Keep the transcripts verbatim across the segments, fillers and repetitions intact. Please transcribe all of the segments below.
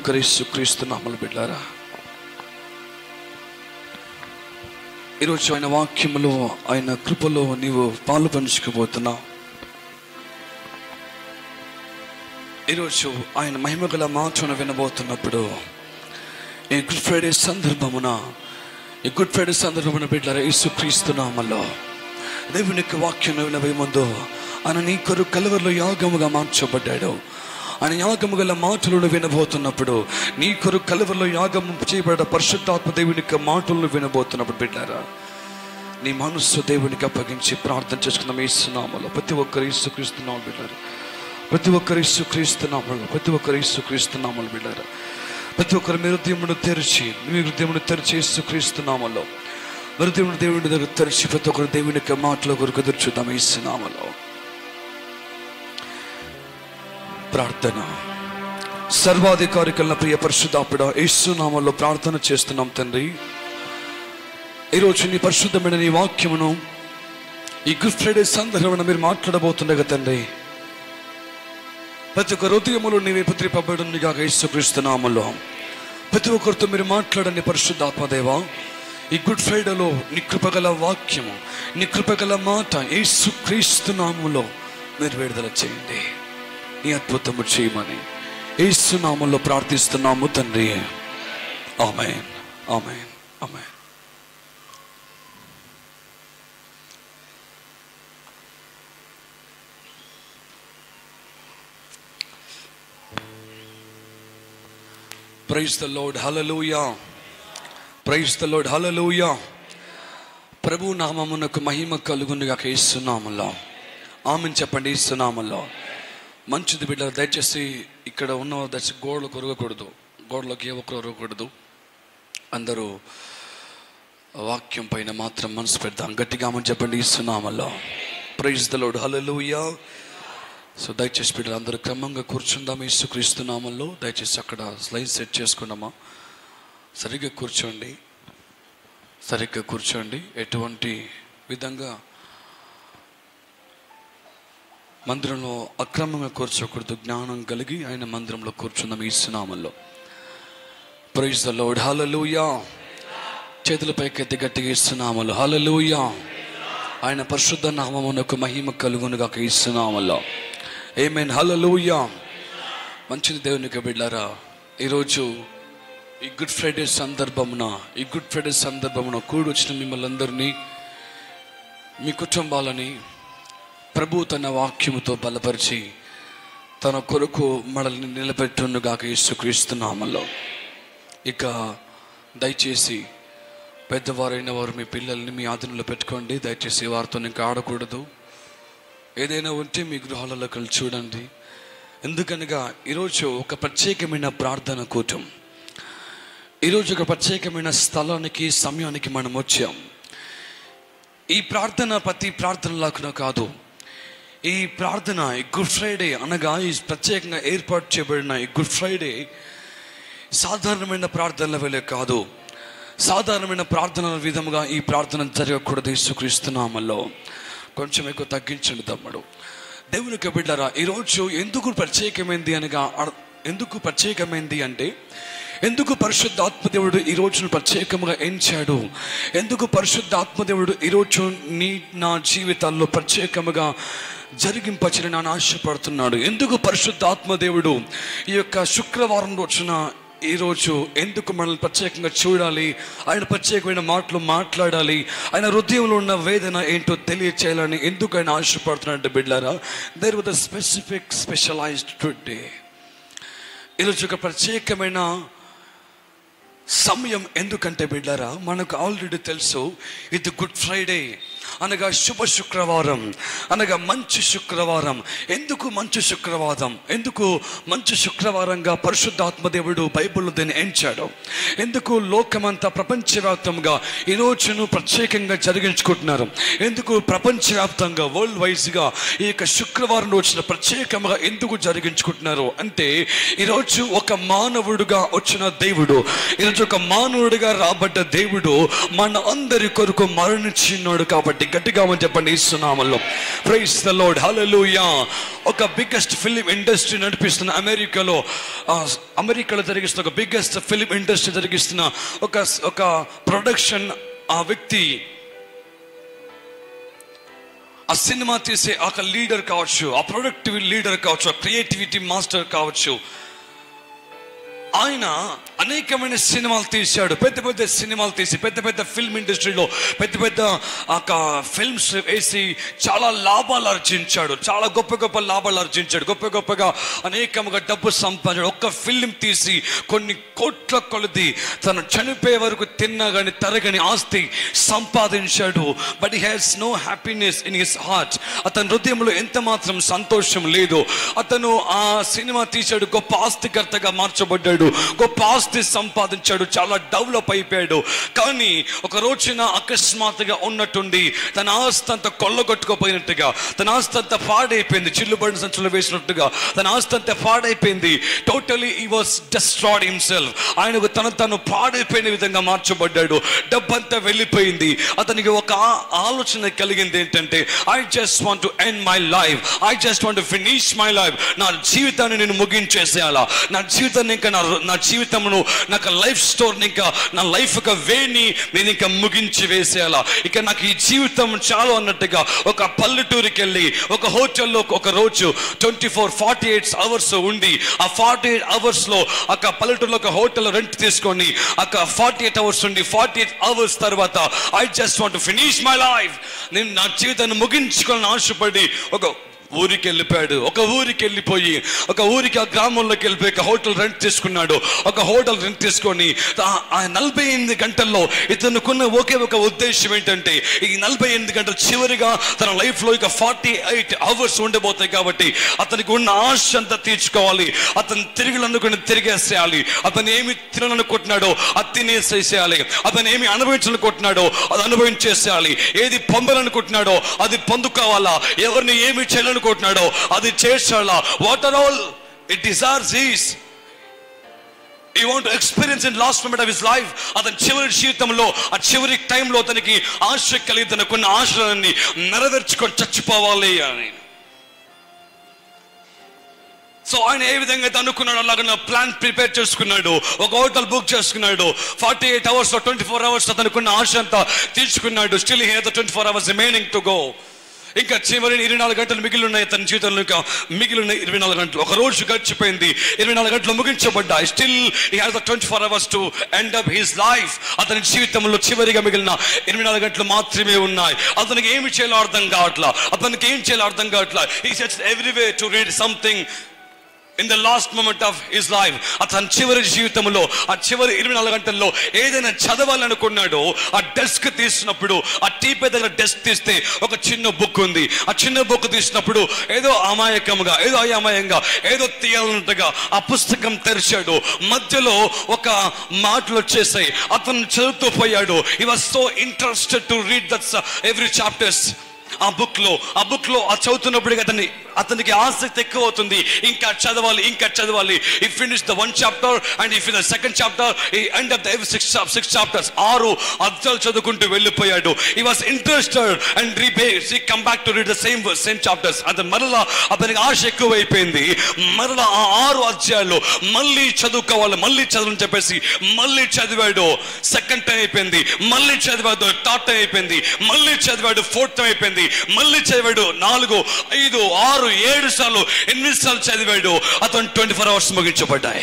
ఒక్కరి యేసుక్రీస్తు నామములో బిడ్డలారా, ఈరోజు ఆయన వాక్యములో ఆయన కృపలో నీవు పాలు పంచుకోబోతున్నావు. ఈరోజు ఆయన మహిమగల మాటను వినబోతున్నప్పుడు ఈ గుడ్ ఫ్రైడే సందర్భమున ఈ గుడ్ ఫ్రైడే సందర్భమున బిడ్డలారా, యేసుక్రీస్తు నామములో దేవుని యొక్క వాక్యం వినబోయే ముందు ఆయన నీ కొరకు కలువరిలో యాగముగా మార్చబడ్డాడు. ఆయన యాగము గల మాటలను వినబోతున్నప్పుడు నీ కొరకు కలువరిలో యాగము చేయబడ్డ పరిశుద్ధాత్మ దేవుని యొక్క మాటలను వినబోతున్నప్పుడు బిడ్డలారా, నీ మనస్సు దేవునికి అప్పగించి ప్రార్థన చేసుకుందాం. యేసు నామములో ప్రతి ఒక్కరు యేసుక్రీస్తు నామములో బిడ్డలారా, ప్రతి ఒక్కరు యేసుక్రీస్తు నామములో ప్రతి ఒక్కరు యేసుక్రీస్తు నామములో బిడ్డలారా, ప్రతి ఒక్కరు మీ హృదయమును తెరిచి మీ హృదయమును తెరిచి యేసుక్రీస్తు నామములో హృదయమును దేవుని దగ్గర తెరిచి ప్రతి ఒక్కరు దేవుని యొక్క మాటల కొరకు ఎదురు చూద్దాం. యేసు నామములో ప్రార్థన. సర్వాధికారి కల్లా ప్రియ పరిశుద్ధాత్ముడా, యేసు నామములో ప్రార్థన చేస్తున్నాం తండ్రి. ఈరోజు నీ పరిశుద్ధమైన నీ వాక్యమును ఈ గుడ్ ఫ్రైడే సందర్భంలో మీరు మాట్లాడబోతుండగా తండ్రి, ప్రతి ఒక్క హృదయములో నీవే పుత్రిపబడునిగా యేసుక్రీస్తు నామములో ప్రతి ఒక్కరితో మీరు మాట్లాడండి. పరిశుద్ధాత్మదేవా, ఈ గుడ్ ఫ్రైడేలో నీ కృపగల వాక్యము నీ కృపగల మాట యేసుక్రీస్తు నామములో మీరు విడుదల చేయండి. నీ అద్భుతము చేయమని యేసు నామములో ప్రార్థిస్తున్నాము తండ్రి. ఆమేన్, ఆమేన్, ఆమేన్. Praise the lord, hallelujah. Praise the lord, hallelujah. ప్రభు నామమునకు మహిమ కలుగునుగాక యేసు నామములో. ఆమేన్ చెప్పండి. యేసు నామములో. మంచిది బిడ్డ, దయచేసి ఇక్కడ ఉన్న దయచేసి గోడలు కొరగకూడదు, గోడలోకి ఏ ఒక్కరు కొరగకూడదు. అందరూ వాక్యం పైన మాత్రం మనసు పెడతాం. గట్టిగా ఆమేన్ చెప్పండి. యేసు నామములో. Praise the lord, hallelujah. So దయచేసి బిడ్డలు అందరూ క్రమంగా కూర్చుందాం యేసుక్రీస్తు నామములో. దయచేసి అక్కడ స్లైడ్ సెట్ చేసుకున్నామా, సరిగ్గా కూర్చోండి, సరిగ్గా కూర్చోండి. ఎటువంటి విధంగా మందిరంలో అక్రమంగా కూర్చోకూడదు, జ్ఞానం కలిగి ఆయన మందిరంలో కూర్చుందాం యేసు నామములో. Praise the lord, hallelujah. చేతుల పైకెత్తి గట్టిగా యేసు నామములో హల్లెలూయా. ఆయన పరిశుద్ధ నామమునకు మహిమ కలుగునుగాక యేసు నామములో. ఆమేన్, హల్లెలూయా. మంచిది దేవునికి బిడ్డలారా, ఈరోజు ఈ గుడ్ ఫ్రైడే సందర్భమున ఈ గుడ్ ఫ్రైడే సందర్భమున కూడి వచ్చిన మిమ్మల్ని అందరినీ, మీ కుటుంబాలని ప్రభు తన వాక్యముతో బలపరిచి తన కొరకు మనల్ని నిలబెట్టునుగాక యేసుక్రీస్తు నామములో. ఇక దయచేసి పెద్దవారైన వారు మీ పిల్లల్ని మీ ఆధీనంలో పెట్టుకోండి. దయచేసి వారితో ఇంకా ఆడకూడదు. ఏదైనా ఉంటే మీ గృహాలలో కలిసి చూడండి. ఎందుకనగా ఈరోజు ఒక ప్రత్యేకమైన ప్రార్థన కూటం, ఈరోజు ఒక ప్రత్యేకమైన స్థలానికి సమయానికి మనం వచ్చాం. ఈ ప్రార్థన ప్రతి ప్రార్థనలాగా కాదు. ఈ ప్రార్థన ఈ గుడ్ ఫ్రైడే అనగా ఈ ప్రత్యేకంగా ఏర్పాటు చేయబడిన ఈ గుడ్ ఫ్రైడే సాధారణమైన ప్రార్థనల వేళ కాదు. సాధారణమైన ప్రార్థనల విధముగా ఈ ప్రార్థన జరగకూడదు యేసుక్రీస్తు నామములో. కొంచెం ఎక్కువ తగ్గించండి తమ్ముడు. దేవునికి బిడ్డలారా, ఈరోజు ఎందుకు ప్రత్యేకమైంది అనగా ఎందుకు ప్రత్యేకమైంది అంటే, ఎందుకు పరిశుద్ధ ఆత్మదేవుడు ఈ రోజును ప్రత్యేకంగా ఎంచాడు, ఎందుకు పరిశుద్ధ ఆత్మదేవుడు ఈరోజు నీ నా జీవితాల్లో ప్రత్యేకంగా జరిగింపచని నేను ఆశపడుతున్నాడు, ఎందుకు పరిశుద్ధ ఆత్మదేవుడు ఈ యొక్క శుక్రవారం రోజున ఈరోజు ఎందుకు మనల్ని ప్రత్యేకంగా చూడాలి, ఆయన ప్రత్యేకమైన మాటలు మాట్లాడాలి, ఆయన హృదయంలో ఉన్న వేదన ఏంటో తెలియచేయాలని ఎందుకు ఆయన ఆశపడుతున్నాడంటే బిడ్డలారా, there was a specific specialized today. ఈరోజు ఒక ప్రత్యేకమైన సమయం. ఎందుకంటే బిడ్డలారా, మనకు ఆల్రెడీ తెలుసు ఇది గుడ్ ఫ్రైడే అనగా శుభ శుక్రవారం, అనగా మంచి శుక్రవారం. ఎందుకు మంచి శుక్రవారం ఎందుకు మంచి శుక్రవారంగా పరిశుద్ధాత్మదేవుడు బైబిల్లో దీన్ని ఎంచాడు? ఎందుకు లోకమంతా ప్రపంచవ్యాప్తంగా ఈ రోజును ప్రత్యేకంగా జరిగించుకుంటున్నారు? ఎందుకు ప్రపంచవ్యాప్తంగా వరల్డ్ వైజ్గా ఈ యొక్క శుక్రవారం రోజున ప్రత్యేకంగా ఎందుకు జరిగించుకుంటున్నారు అంటే, ఈరోజు ఒక మానవుడుగా వచ్చిన దేవుడు, ఈరోజు ఒక మానవుడిగా రాబడ్డ దేవుడు మన అందరి కొరకు మరణించినాడు. కాబట్టి కాబట్టి గట్టిగా అని చెప్పండి యేసునామములో. Praise the lord, hallelujah. ఒక బిగ్గెస్ట్ ఫిలిం ఇండస్ట్రీ నడిపిస్తున్న అమెరికాలో అమెరికాలో జరిగిస్తున్న ఒక బిగ్గెస్ట్ ఫిలిం ఇండస్ట్రీ జరిగిస్తున్న ఒక ఒక ప్రొడక్షన్ ఆ వ్యక్తి, ఆ సినిమా తీసే ఒక లీడర్ కావచ్చు, ఆ ప్రొడక్టివ్ లీడర్ కావచ్చు, ఆ క్రియేటివిటీ మాస్టర్ కావచ్చు, ఆయన అనేకమైన సినిమాలు తీశాడు. పెద్ద పెద్ద సినిమాలు తీసి పెద్ద పెద్ద ఫిల్మ్ ఇండస్ట్రీలో పెద్ద పెద్ద ఫిల్మ్స్ వేసి చాలా లాభాలు ఆర్జించాడు, చాలా గొప్ప గొప్ప లాభాలు ఆర్జించాడు, గొప్ప గొప్పగా అనేకముగా డబ్బు సంపాదించాడు. ఒక్క ఫిల్మ్ తీసి కొన్ని కోట్ల కొలది తను చనిపోయే వరకు తిన్నా కానీ తరగని ఆస్తి సంపాదించాడు. But he has no happiness in his heart. అతని హృదయంలో ఎంత మాత్రం సంతోషం లేదు. అతను ఆ సినిమా తీశాడు, గొప్ప ఆస్తికర్తగా మార్చబడ్డాడు, గొప్ప ఆస్తి సంపాదించాడు, చాలా డెవలప్ అయిపోయాడు. కానీ ఒక రోజున అకస్మాత్తుగా ఉన్నట్టుండి తన ఆస్తి అంతా కొల్లగొట్టుకోపోయినట్టుగా, తన ఆస్తి అంతా పాడైపోయింది, చిల్లుబడిన సంచులు వేసినట్టుగా తన ఆస్తి అంతా పాడైపోయింది. Totally he was destroyed himself. ఆయనకు తను తను పాడైపోయిన విధంగా మార్చబడ్డాడు. డబ్బంతా వెళ్ళిపోయింది. అతనికి ఒక ఆలోచన కలిగింది ఏంటంటే, I just want to end my life, I just want to finish my life. నా జీవితాన్ని నేను ముగించేసేయాలా, నా జీవితాన్ని ఇంకా నా నా జీవితమును నాకు లైఫ్ స్టోర్ని ఇంకా నా లైఫ్ ఒక వేని నేను ఇంకా ముగించి వేసేయాలా, ఇక నాకు ఈ జీవితం చాలు అన్నట్టుగా ఒక పల్లెటూరికి వెళ్ళి ఒక హోటల్లో ఒక రోజు twenty four forty eight hours ఉండి, ఆ ఫార్టీ ఎయిట్ అవర్స్ లో ఒక పల్లెటూరులో ఒక హోటల్ రెంట్ తీసుకొని ఒక ఫార్టీ ఎయిట్ అవర్స్ ఉండి ఫార్టీ ఎయిట్ అవర్స్ తర్వాత I just want to finish my life, నేను నా జీవితాన్ని ముగించుకోవాలని ఆశపడి ఒక ఊరికి వెళ్ళిపోయాడు. ఒక ఊరికి వెళ్ళిపోయి ఒక ఊరికి ఆ గ్రామంలోకి వెళ్ళిపోయి ఒక హోటల్ రెంట్ తీసుకున్నాడు. ఒక హోటల్ రెంట్ తీసుకొని ఆ నలభై ఎనిమిది గంటల్లో ఇతనుకున్న ఒకే ఒక ఉద్దేశం ఏంటంటే, ఈ నలభై ఎనిమిది గంటలు చివరిగా తన లైఫ్ లో ఇక ఫార్టీ ఎయిట్ అవర్స్ ఉండబోతాయి కాబట్టి అతనికి ఉన్న ఆశ అంతా తీర్చుకోవాలి, అతను తిరిగి అనుకుని తిరిగేసేయాలి, అతను ఏమి తినాలనుకుంటున్నాడో అది తినేసేసేయాలి, అతను ఏమి అనుభవించాలనుకుంటున్నాడో అది అనుభవించేసేయాలి, ఏది పొందాలనుకుంటున్నాడో అది పొందుకోవాలా, ఎవరిని ఏమి చేయాలనుకుంటున్నాడో అది చేసాలా. What are all it desires is he want to experience in last moment of his life. అతని చివరి జీవితంలో ఆ చివరి టైంలో తనకి ఆశ కలిగి తనకున్న ఆశలన్నీ నెరవేర్చుకొని చచ్చిపోవాలి అని. సో ఆయన ఏ విధంగా అయితే అనుకున్నాడు అలాగే ప్లాన్ ప్రిపేర్ చేసుకున్నాడు, ఒక హోటల్ బుక్ చేసుకున్నాడు, ఫార్టీ ఎయిట్ అవర్స్ లో ట్వంటీ ఫోర్ అవర్స్ తనకున్న ఆశ అంతా తీర్చుకున్నాడు. Still he has twenty four hours remaining to go. ఇంకా చివరి ఇరవై నాలుగు గంటలు మిగిలి ఉన్నాయి తన జీవితంలో, ఇంకా మిగిలిన ఇరవై నాలుగు గంటలు ఒక రోజు గడిచిపోయింది, ఇరవై నాలుగు గంటలు ముగించబడ్డాయి. Still he has twenty four hours to end up his life. అతని జీవితంలో చివరిగా మిగిలిన ఇరవై నాలుగు గంటలు మాత్రమే ఉన్నాయి. అతనికి ఏమి చేయాలో అర్థం కావట్లా, అతనికి ఏం చేయాలో అర్థం కావట్లా. He sets every way to read something in the last moment of his life. అతని చివరి జీవితంలో ఆ చివరి ఇరవై నాలుగు గంటల్లో ఏదైనా చదవాలనుకున్నాడో ఆ డెస్క్ తీసినప్పుడు, ఆ టీపే దగ్గర డెస్క్ తీస్తే ఒక చిన్న బుక్ ఉంది. ఆ చిన్న బుక్ తీసినప్పుడు ఏదో అమాయకంగా ఏదో అయామయంగా ఏదో తీయాలన్నట్టుగా ఆ పుస్తకం తెరిచాడు. మధ్యలో ఒక మాటలు వచ్చేసాయి. అతను చదువుతూ పోయాడు. he was so interested to read that every chapters. ఆ బుక్ లో ఆ బుక్ లో ఆ చదువుతున్నప్పుడు అతని అతనికి ఆసక్తి ఎక్కువ అవుతుంది, ఇంకా చదవాలి ఇంకా చదవాలి. he finished the one chapter and he finished the second chapter, he ended up the six six chapters. ఆరు అధ్యాయాలు చదువుకుంటూ వెళ్ళిపోయాడు. he was interested and he come back to read the same same chapters. అది మరలా అతనికి ఆశ ఎక్కువ అయిపోయింది. మరలా ఆ ఆరు అధ్యాయాలు మళ్ళీ చదువుకోవాలి, మళ్ళీ చదవని చెప్పేసి మళ్ళీ చదివాడు. సెకండ్ టైం అయిపోయింది, మళ్ళీ చదివాడు. థర్డ్ టైం అయిపోయింది, మళ్ళీ చదివాడు. ఫోర్త్ టైం అయిపోయింది, మళ్ళీ చదివాడు. నాలుగు ఐదు ఆరు ఏడు సార్లు ఎనిమిది సార్లు చదివాడు. అతను ట్వంటీ ఫోర్ అవర్స్ ముగించబడ్డాయి.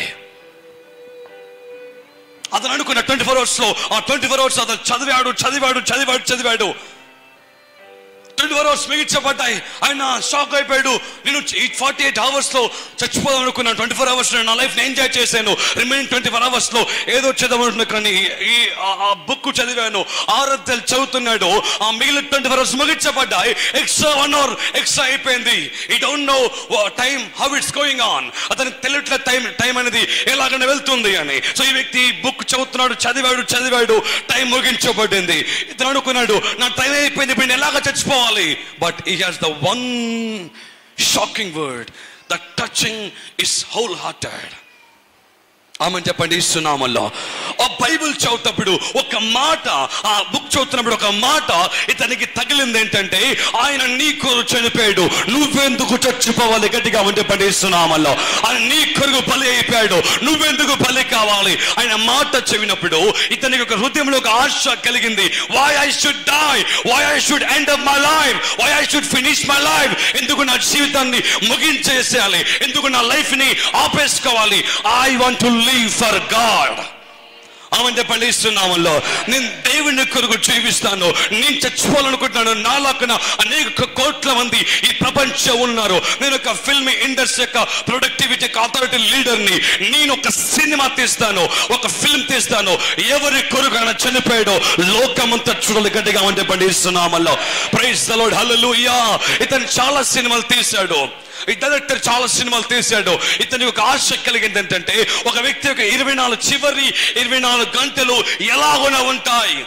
అతను అనుకున్న ట్వంటీ ఫోర్ అవర్స్ లో ఆ ట్వంటీ ఫోర్ అవర్స్ అతను చదివాడు చదివాడు చదివాడు చదివాడు ట్వంటీ ఫోర్ అవర్స్ మిగిల్చబడ్డాయి. ఆయన షాక్ అయిపోయాడు. నేను ఈ ఫార్టీ ఎయిట్ అవర్స్ లో చచ్చిపోదాం అనుకున్నాను, ట్వంటీ ఫోర్ అవర్స్ నా లైఫ్ ఎంజాయ్ చేశాను, రిమైనింగ్ ట్వంటీ ఫోర్ అవర్స్ లో ఏదో చదవనుకున్నా, కానీ ఈ ఆ బుక్ చదివాను. ఆరాధ్యాలు చదువుతున్నాడు. ఆ మిగిలిన ట్వంటీ ఫోర్ అవర్స్ ముగించబడ్డాయి. ఎక్స్ట్రా వన్ అవర్ ఎక్స్ట్రా అయిపోయింది. He don't know time how it's going on. అతనికి తెలియట్లే టైం టైం అనేది ఎలాగైనా వెళ్తుంది అని. సో ఈ వ్యక్తి బుక్ చదువుతున్నాడు, చదివాడు చదివాడు టైం ముగించబడింది. ఇతను అనుకున్నాడు నా టైం అయిపోయింది, ఇప్పుడు నేను ఎలాగ చచ్చిపోవాలి. But he has the one shocking word, the touching is wholehearted. ఆమెను చెప్పండి ఇస్తున్నామల్లో. ఆ బైబిల్ చదువుతప్పుడు ఒక మాట, ఆ బుక్ చదువుతున్నప్పుడు ఒక మాట ఇతనికి తగిలింది ఏంటంటే ఆయన నీ కొరకు చనిపోయాడు, నువ్వెందుకు చచ్చిపోవాలి? గట్టిగా ఉంటే పడేస్తున్నామల్లో. ఆయన నీ కొరకు బలి అయిపోయాడు, నువ్వెందుకు బలి కావాలి? ఆయన మాట చెవినప్పుడు ఇతనికి ఒక హృదయంలో ఒక ఆశ కలిగింది. Why I should die, why I should end up my life, why I should finish my life. ఎందుకు నా జీవితాన్ని ముగించేసేయాలి? ఎందుకు నా లైఫ్ ని ఆపేసుకోవాలి? I want to live for God. ఆమె పండిస్తున్నామల్లో నేను దేవుని కొరకు జీవిస్తాను, నేను చచ్చిపోవాలనుకుంటున్నాను. నాలాకున అనేక కోట్ల మంది ఈ ప్రపంచం ఉన్నారు. నేను ఒక ఫిల్మ్ ఇండస్ట్రీ యొక్క ప్రొడక్టివిటీ అథారిటీ లీడర్ని. నేను ఒక సినిమా తీస్తాను, ఒక ఫిల్మ్ తీస్తాను. ఎవరి కొరకు ఆయన చనిపోయాడో లోకమంతా చూడాలి. గట్టిగా అంటే పండిస్తున్నామల్లో. Praise the lord, hallelujah. ఇతను చాలా సినిమాలు తీశాడు, ఈ డైరెక్టర్ చాలా సినిమాలు తీశాడు. ఇతనికి ఒక ఆశ కలిగింది ఏంటంటే ఒక వ్యక్తి యొక్క ఇరవై నాలుగు చివరి ఇరవై నాలుగు గంటలు ఎలాగోనా ఉంటాయి.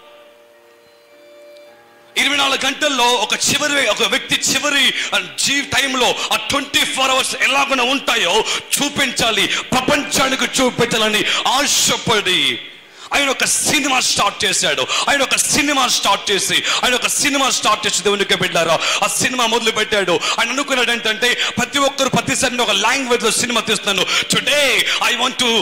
ఇరవై నాలుగు గంటల్లో ఒక చివరి ఒక వ్యక్తి చివరి జీ టైంలో ఆ ట్వంటీ ఫోర్ అవర్స్ ఎలాగోనా ఉంటాయో చూపించాలి, ప్రపంచానికి చూపించాలని ఆశపడి ఆయన ఒక సినిమా స్టార్ట్ చేశాడు. ఆయన ఒక సినిమా స్టార్ట్ చేసి ఆయన ఒక సినిమా స్టార్ట్ చేసి దేవునికి బిడ్డలారా ఆ సినిమా మొదలు పెట్టాడు. ఆయన అనుకున్నాడు ఏంటంటే ప్రతి ఒక్కరు ప్రతిసారి ఒక లాంగ్వేజ్ లో సినిమా తీస్తున్నాను. Today I want to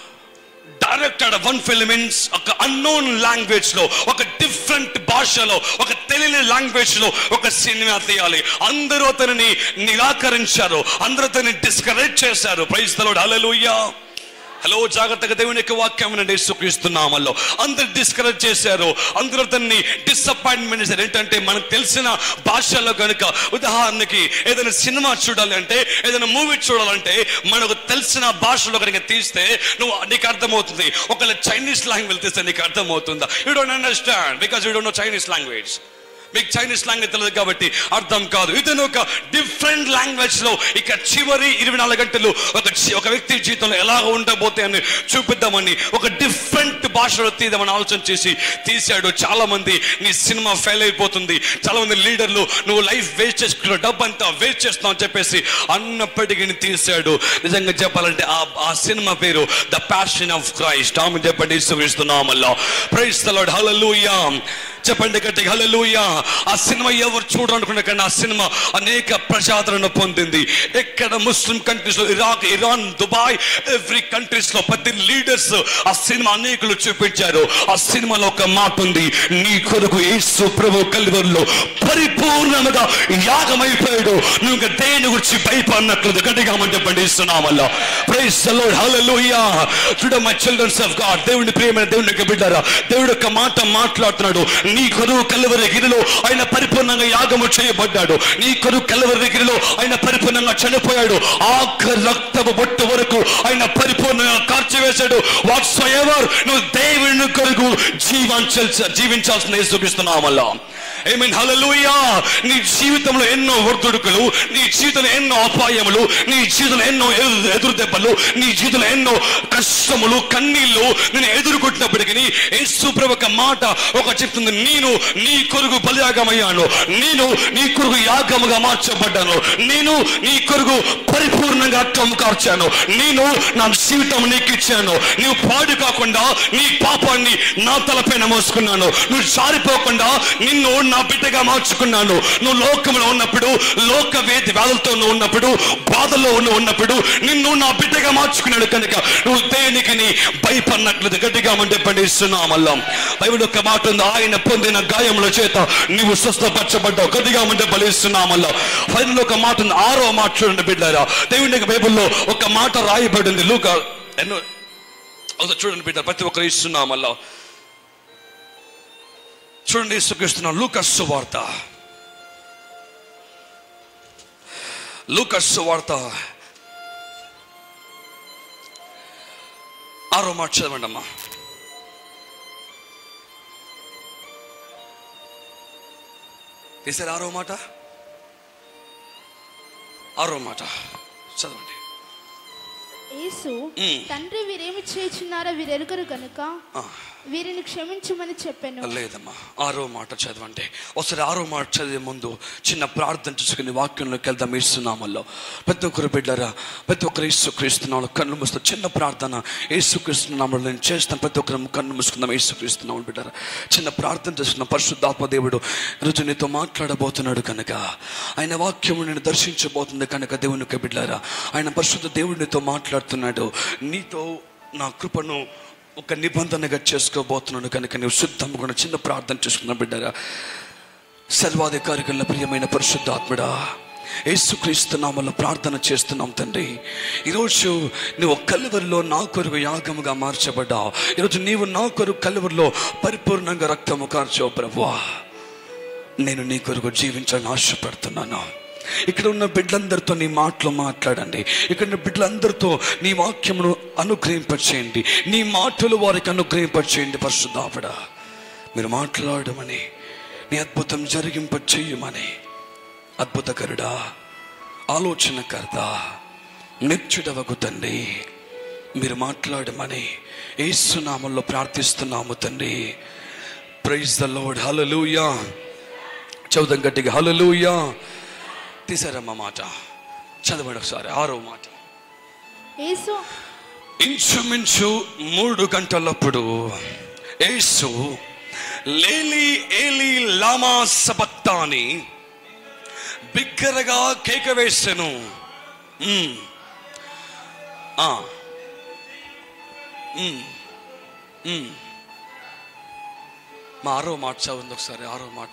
directed one film in ఒక అన్నోన్ లాంగ్వేజ్ లో, ఒక డిఫరెంట్ భాషలో, ఒక తెలియని లాంగ్వేజ్ లో ఒక సినిమా తీయాలి. అందరూ అతనిని నిరాకరించారు, అందరూ అతన్ని డిస్కరేజ్ చేశారు. Praise the lord, hallelujah. Hello, జాగ్రత్తగా దేవుని యొక్క వాక్యం యేసుక్రీస్తునామములో అందరు డిస్కరేజ్ చేశారు, అందరూ అతన్ని డిసప్పాయింట్మెంట్ చేశారు. ఏంటంటే మనకు తెలిసిన భాషలో కనుక ఉదాహరణకి ఏదైనా సినిమా చూడాలి అంటే, ఏదైనా మూవీ చూడాలంటే మనకు తెలిసిన భాషలో కనుక తీస్తే నువ్వు నీకు అర్థమవుతుంది. ఒకవేళ చైనీస్ లాంగ్వేజ్ తీస్తే నీకు అర్థమవుతుందా? You don't understand because you don't know Chinese language. మీకు చైనీస్ లాంగ్వేజ్ తెలియదు కాబట్టి అర్థం కాదు. ఇతను ఒక డిఫరెంట్ లాంగ్వేజ్ లో ఇక చివరి ఇరవై నాలుగు గంటలు ఒక ఒక వ్యక్తి జీవితంలో ఎలా ఉండబోతే అని చూపిద్దామని ఒక డిఫరెంట్ భాషలో తీద్దామని ఆలోచన చేసి తీశాడు. చాలా మంది నీ సినిమా ఫెయిల్ అయిపోతుంది, చాలా మంది లీడర్లు నువ్వు లైఫ్ వేస్ట్ చేసుకున్నావు, డబ్బు అంతా వేస్ట్ చేస్తున్నావు అని చెప్పేసి అన్నప్పటికీ తీశాడు. నిజంగా చెప్పాలంటే ఆ ఆ సినిమా పేరు ద ప్యాషన్ ఆఫ్ క్రైస్ట్. ఆమె చెప్పండి, యేసుక్రీస్తునామములో. Praise the lord, hallelujah. చెప్పండి గట్టిగా హల్లెలూయా. ఆ సినిమా ఎవరు చూడాలనుకున్నా కానీ ఆ సినిమా అనేక ప్రజాదరణ పొందింది. ఎక్కడ ముస్లిం కంట్రీస్ లో, Iraq, Iran, Dubai, every countries లో ప్రతి లీడర్స్ ఆ సినిమా అనేకులు చూపించారు. ఆ సినిమాలో ఒక మాట ఉంది, నీ కొరకు యేసు ప్రభు కల్వరిలో పరిపూర్ణముగా యాగమైపోయాడు, నువ్వు దేని గురించి భయపడినట్లేదు. గట్టిగా చెప్పండి యేసునామములో. Praise the lord, hallelujah. చూడ మై చిల్డ్రన్స్ ఆఫ్ గాడ్, దేవుని ప్రియమైన దేవుని యొక్క బిడ్డలారా, దేవుడు ఒక మాట మాట్లాడుతున్నాడు. నీ కొరకు కల్వరి గిరిలో ఆయన పరిపూర్ణంగా యాగము చేయబడ్డాడు. నీ కొరకు కల్వరి గిరిలో ఆయన పరిపూర్ణంగా చనిపోయాడు. ఆఖరి రక్తపు బొట్టు వరకు ఆయన పరిపూర్ణంగా కార్చివేశాడు. వాట్స్ ఎవర్ నువ్వు దేవుని కొరకు జీవించాల్సి జీవించాల్సిన యేసుక్రీస్తునామములో. ఆమేన్, హల్లెలూయా. నీ జీవితంలో ఎన్నో ఒడిదుడుకులు, నీ జీవితంలో ఎన్నో అపాయములు, నీ జీవితంలో ఎన్నో ఎదురు దెబ్బలు, నీ జీవితంలో ఎన్నో కష్టములు, కన్నీళ్లు నేను ఎదుర్కొంటున్నప్పటికీ యేసు ప్రభు ఒక మాట ఒక చెప్తుంది, నేను నీ కొరకు బలియాగమయ్యాను, నేను నీ కొరకు యాగముగా మార్చబడ్డాను, నేను నీ కొరకు పరిపూర్ణంగా రక్తము కార్చాను, నేను నా జీవితం నీకు ఇచ్చాను. నువ్వు పాడు కాకుండా నీ పాపాన్ని నా తలపైన మోసుకున్నాను. నువ్వు జారిపోకుండా నిన్ను నా బిడ్డగా మార్చుకున్నాను. నువ్వు లోకంలో ఉన్నప్పుడు, లోక వేది వ్యాధులతో ఉన్నప్పుడు, బాధల్లో ఉన్నప్పుడు నిన్ను నా బిడ్డగా మార్చుకున్నాడు. కనుక నువ్వు దేనికి నీ భయపడినట్లేదు. గట్టిగా అంటే పండిస్తున్నామల్లా. బైబిల్ ఒక మాట ఉంది, ఆయన పొందిన గాయముల చేత నీవు స్వస్థపరచబడ్డావు. గట్టిగా అంటే బలిస్తున్నామల్లా. బైబిల్ ఒక మాట ఉంది, ఆరో మాట చూడండి బిడ్డారా. దేవుని బైబిల్లో ఒక మాట రాయబడింది. లూకా ఎన్నో చూడండి బిడ్డ, ప్రతి ఒక్కరు ఇస్తున్నామల్లా. చూడండి, యేసుక్రీస్తు లూకా సువార్త, లూకా సువార్త ఆరో మాట చదవండి అమ్మా. తీసారు ఆరో మాట, ఆరో మాట చదవండి. యేసు తండ్రి వీరేమి చేయుచున్నారో వీరెరుగరు గనుక వీరిని క్షమించమని చెప్పాను. లేదమ్మా, ఆరో మాట చదవండి ఒకసారి. ఆరో మాట చదివే ముందు చిన్న ప్రార్థన చేసుకుని వాక్యంలోకి వెళ్దాం. యేసునామల్లో ప్రతి ఒక్కరు బిడ్డరా, ప్రతి ఒక్కరు యేసుక్రీస్తునామములో కన్ను మూస్తాం. చిన్న ప్రార్థన యేసుక్రీస్తునామములో నేను చేస్తాను. ప్రతి ఒక్కరు కన్ను మూసుకుందాం. యేసుక్రీస్తునామములో బిడ్డరా చిన్న ప్రార్థన చేసుకున్నాం. పరిశుద్ధాత్మ దేవుడు ఈరోజు నీతో మాట్లాడబోతున్నాడు కనుక, ఆయన వాక్యము నేను దర్శించబోతుంది కనుక దేవునికి బిడ్డరా, ఆయన పరిశుద్ధ దేవుడు నీతో మాట్లాడుతున్నాడు. నీతో నా కృపను ఒక నిబంధనగా చేసుకోబోతున్నాడు కనుక నువ్వు శుద్ధంగా కూడా చిన్న ప్రార్థన చేసుకున్నావు బిడ్డరా. సర్వాధికారికల ప్రియమైన పరిశుద్ధాత్ముడా, యేసుక్రీస్తు నామములో ప్రార్థన చేస్తున్నాం తండ్రి. ఈరోజు నువ్వు కలువరిలో నా కొరకు యాగముగా మార్చబడ్డావు. ఈరోజు నీవు నా కొరకు కలువరిలో పరిపూర్ణంగా రక్తము కార్చావు ప్రభువా. నేను నీ కొరకు జీవించాలని ఆశపడుతున్నాను. ఇక్కడ ఉన్న బిడ్డలందరితో నీ మాటలు మాట్లాడండి. ఇక్కడ ఉన్న బిడ్డలందరితో నీ వాక్యమును అనుగ్రహింపచేయండి. నీ మాటలు వారికి అనుగ్రహింపచేయండి. పరిశుద్ధాత్ముడా మీరు మాట్లాడమని, నీ అద్భుతం జరిగింప చెయ్యమని, అద్భుతకరుడా, ఆలోచనకర్త, నిత్యుడవగు తండ్రి మీరు మాట్లాడమని యేసు నామములో ప్రార్థిస్తున్నాము తండ్రి. Praise the lord. హల్లెలూయా. చదువుదాం గట్టిగా, హల్లెలూయా. తీసారమ్మ మాట చదవండి ఒకసారి. ఆరో మాట. ఇంచుమించు మూడు గంటలప్పుడు యేసు లేలి ఏలి లామా సబక్తాని బిగ్గరగా కేక వేసెను. మా ఆరో మాట చదవండి ఒకసారి. ఆరో మాట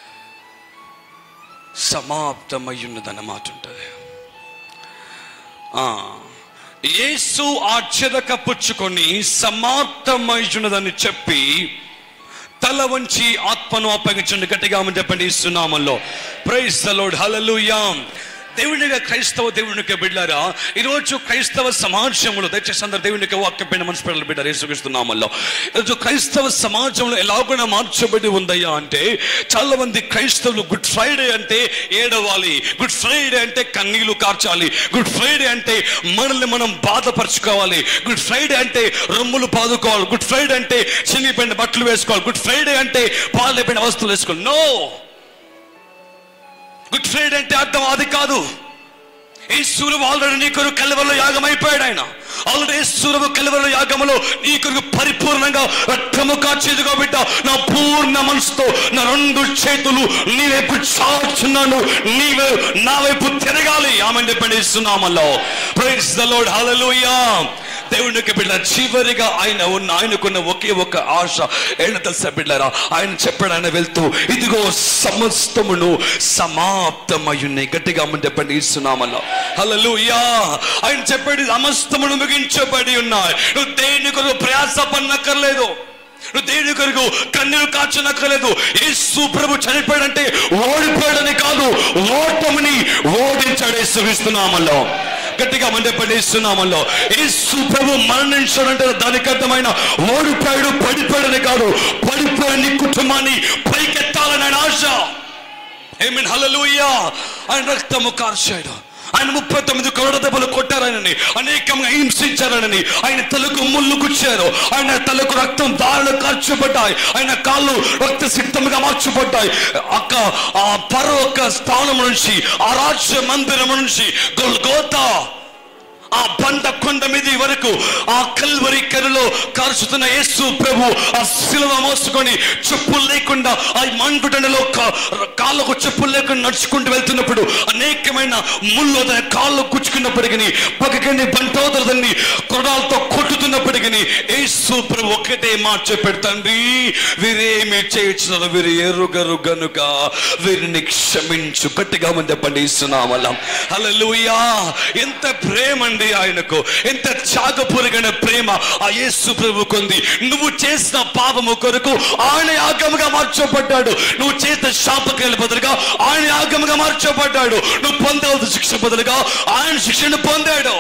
సమాప్తమయ్యున్నదన్న మాట ఉంటుంది. యేసు ఆ చెదక పుచ్చుకొని సమాప్తమయ్యున్నదని చెప్పి తల వంచి ఆత్మను అప్పగించండి. గట్టిగా చెప్పండి యేసునామములో. Praise the lord. హల్లెలూయా. దేవునిగా క్రైస్తవ దేవునికి బిడ్డారా, ఈరోజు క్రైస్తవ సమాజంలో దయచేసి అందరు దేవునికి వాక్యం పైన మనసు పెట్టాలి బిడ్డారు. యేసుక్రీస్తునామములో ఈరోజు క్రైస్తవ సమాజంలో ఎలాగైనా మార్చబడి ఉందయ్యా అంటే, చాలా మంది క్రైస్తవులు గుడ్ ఫ్రైడే అంటే ఏడవాలి, గుడ్ ఫ్రైడే అంటే కన్నీళ్లు కార్చాలి, గుడ్ ఫ్రైడే అంటే మనల్ని మనం బాధపరచుకోవాలి, గుడ్ ఫ్రైడే అంటే రొమ్ములు పాదుకోవాలి, గుడ్ ఫ్రైడే అంటే చినిగిపోయిన బట్టలు వేసుకోవాలి, గుడ్ ఫ్రైడే అంటే పాలైపోయిన వస్తువులు వేసుకోవాలి. నో, గుడ్ ఫ్రైడే అంటే అర్థం అది కాదు. యేసువు ఆల్రెడీ నీ కొరకు కలువరిలో యాగం అయిపోయాడు. ఆయన ఆల్రెడీ యేసువు కలువరిలో యాగములో నీ కొరకు పరిపూర్ణంగా రక్తము కార్చేది కాబట్టి నా పూర్ణ మనసుతో నా రెండు చేతులు నీ వైపు చాచున్నాను, నీవే నా వైపు తిరగాలి. ఆమె చెప్పండి యేసునామములో. Praise the lord. హల్లెలూయా. దేవునికి బిడ్డ చివరిగా ఆయన ఉన్న ఆయనకున్న ఒకే ఒక ఆశ ఏంటో తెలుసా బిడ్డారా? ఆయన చెప్పాడు, ఆయన వెళ్తూ ఇదిగో సమస్తమును సమాప్తమయ్యున్నాయి. గట్టిగా చెప్పండి యేసునామములో. హల్లెలూయా. ఆయన చెప్పాడు సమస్తమును ముగించబడి ఉన్నాయి. నువ్వు దేని కొరకు ప్రయాస పడనక్కర్లేదు, నువ్వు దేని కొరకు కన్నీరు కార్చనక్కర్లేదు. యేసు ప్రభు చనిపోయాడంటే ఓడిపోయాడని కాదు, ఓటమిని ఓడించాడు యేసుక్రీస్తునామములో. గట్టిగా చెప్పండి యేసునామములో. యేసు ప్రభు మరణించాడంటే దానికి అర్థమైన ఓడిపోయాడు పడిపోయాడని కాదు, పడిపోయిన నీ కుటుంబాన్ని పైకెత్తాలని ఆయన ఆశ. ఆమేన్. హల్లెలూయా. ఆయన రక్తము కార్చాడు. ఆయన ముప్పై తొమ్మిది కొరడ దెబ్బలు కొట్టారని, అనేకంగా హింసించారని, ఆయన తలకు ముళ్ళు గుచ్చారు, ఆయన తలకు రక్తం దారులు కార్చబడ్డాయి, ఆయన కాళ్ళు రక్త సిద్ధంగా మార్చబడ్డాయి. అక్క ఆ పరలోక స్థానం నుంచి, ఆ రాజ్య మందిరం నుంచి గొల్గోతా ఆ బండ కొండ మీద వరకు ఆ కల్వరి కరులో కాల్చుతున్న యేసు ప్రభు ఆ శిలువ మోసుకొని చెప్పులు లేకుండా ఆ మండుటెండలో కాళ్ళకు చెప్పులు లేకుండా నడుచుకుంటూ వెళ్తున్నప్పుడు అనేకమైన ముళ్ళు తన కాళ్ళు గుచ్చుకున్నప్పటికీ, పక్కని బంటోదరదని కొరడాలతో కొట్టుతున్నప్పటికీ యేసు ప్రభు ఒక్కటే మాట చెప్పాడు, తండ్రి వీరేమి చేయుచున్నారు, వీరు ఎరుగరు గనుక వీరిని క్షమించు. గట్టిగా చెప్పండి యేసునామములో. హల్లెలూయా. ఎంత ప్రేమ ఆయనకు, ఎంత త్యాగపూరితమైన ప్రేమ ఆ యేసు ప్రభువుకు ఉంది. నువ్వు చేసిన పాపము కొరకు ఆయన యాగముగా మార్చబడ్డాడు. నువ్వు చేసిన శాపకాల బదులుగా ఆయన యాగముగా మార్చబడ్డాడు. నువ్వు పొందవలసిన శిక్ష బదులుగా ఆయన శిక్షను పొందాడు.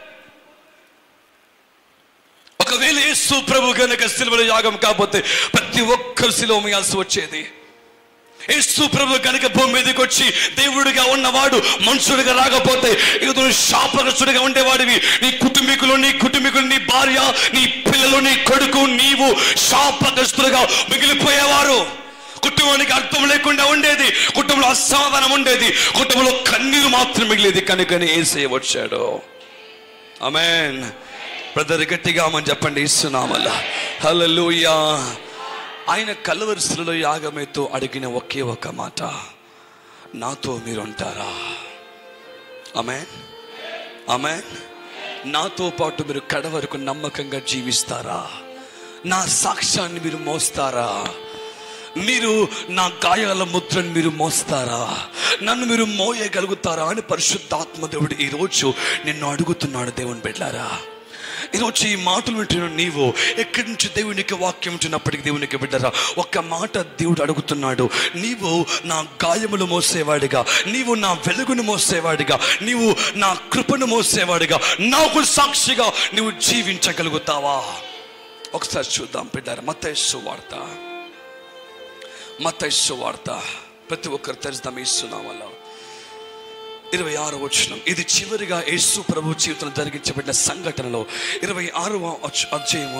ఒకవేళ యేసు ప్రభు గనుక సిలువలో యాగం కాకపోతే ప్రతి ఒక్కరు సిలువ మోయాల్సి వచ్చేది. యేసు ప్రభు కనుక భూమి మీదకి వచ్చి దేవుడిగా ఉన్నవాడు మనుషుడిగా రాకపోతే ఇక శాపగ్రస్తుడిగా ఉండేవాడివి. నీ కుటుంబీకులు నీ కుటుంబీకులు నీ భార్య నీ పిల్లలు నీ కొడుకు నీవు శాపగ్రస్తులుగా మిగిలిపోయేవారు. కుటుంబానికి అర్థం లేకుండా ఉండేది, కుటుంబంలో అసమాధానం ఉండేది, కుటుంబంలో కన్నీరు మాత్రం మిగిలేది. కనుకనే యేసయ్య వచ్చాడు. ఆమేన్. బ్రదర్ గట్టిగా మనం చెప్పండి యేసునామములో హల్లెలూయా. ఆయన కల్వరి శిలువలో యాగమేతో అడిగిన ఒకే ఒక మాట, నాతో మీరు ఉంటారా? ఆమేన్ ఆమేన్. నాతో పాటు మీరు కడ వరకు నమ్మకంగా జీవిస్తారా? నా సాక్ష్యాన్ని మీరు మోస్తారా? మీరు నా గాయాల ముద్రను మీరు మోస్తారా? నన్ను మీరు మోయగలుగుతారా అని పరిశుద్ధాత్మ దేవుడు ఈరోజు నిన్ను అడుగుతున్నాడు. దేవుని బిడ్డలారా, ఈరోజు ఈ మాటలు వింటున్న నీవు ఎక్కడి నుంచి దేవునికి వాక్యం వింటున్నప్పటికీ దేవునికి బిడ్డరా ఒక్క మాట దేవుడు అడుగుతున్నాడు. నీవు నా గాయములు మోసేవాడిగా, నీవు నా వెలుగును మోసేవాడిగా, నీవు నా కృపను మోసేవాడిగా, నాకు సాక్షిగా నీవు జీవించగలుగుతావా? ఒకసారి చూద్దాం బిడ్డారా. మత్తయి సువార్త, మత్తయి సువార్త ప్రతి ఒక్కరు తెరుస్తాం. యేసునామములో ఇరవై ఆరో వచనం. ఇది చివరిగా యేసు ప్రభు జీవితంలో జరిగించబడిన సంఘటనలో ఇరవై ఆరవ అధ్యాయము.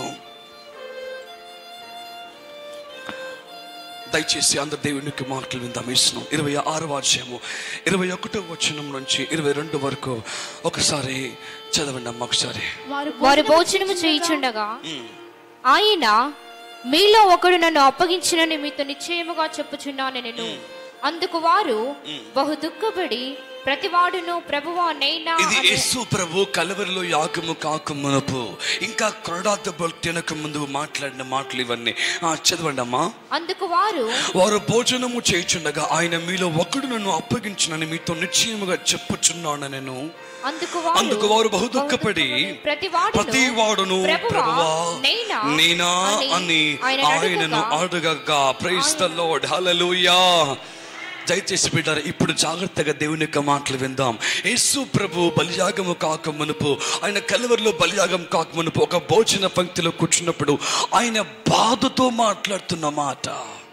దయచేసి అందరు దేవునికి మాటలు విందాం. యేసు ఇరవై ఆరవ అధ్యాయము ఇరవై ఒకటో వచనం నుంచి ఇరవై రెండు వరకు ఒకసారి చదవండి అమ్మ. ఒకసారి. వారు భోజనము చేయుచుండగా ఆయన, మీలో ఒకడు నన్ను అప్పగించినని మీతో నిశ్చయముగా చెప్పుచున్నాను నేను. అందుకు వారు బహు దుఃఖపడి ప్రతివాడును ప్రభువా నైనా. ఇది యేసు ప్రభు కలవరిలో యాగము కాక మునుపు ఇంకా కొరడాతో తినక ముందు మాట్లాడిన మాటలు ఇవన్నీ. చదవండి అమ్మా. అందుకు వారు వారు భోజనము చేయుచుండగా ఆయన, మీలో ఒకడు నన్ను అప్పగించునని మీతో నిశ్చయముగా చెప్పుచున్నాను నేను. అందుకు వారు బహు దుఃఖపడి ప్రతివాడును ప్రభువా నేనా అని ఆయనను అడగగా. Praise the lord hallelujah. దయచేసి బిడ్డారా, ఇప్పుడు జాగ్రత్తగా దేవుని యొక్క మాటలు విందాం. యేసు ప్రభు బలియాగము కాక మునుపు, ఆయన కల్వరిలో బలియాగం కాక మునుపు ఒక భోజన పంక్తిలో కూర్చున్నప్పుడు ఆయన బాధతో మాట్లాడుతున్న మాట.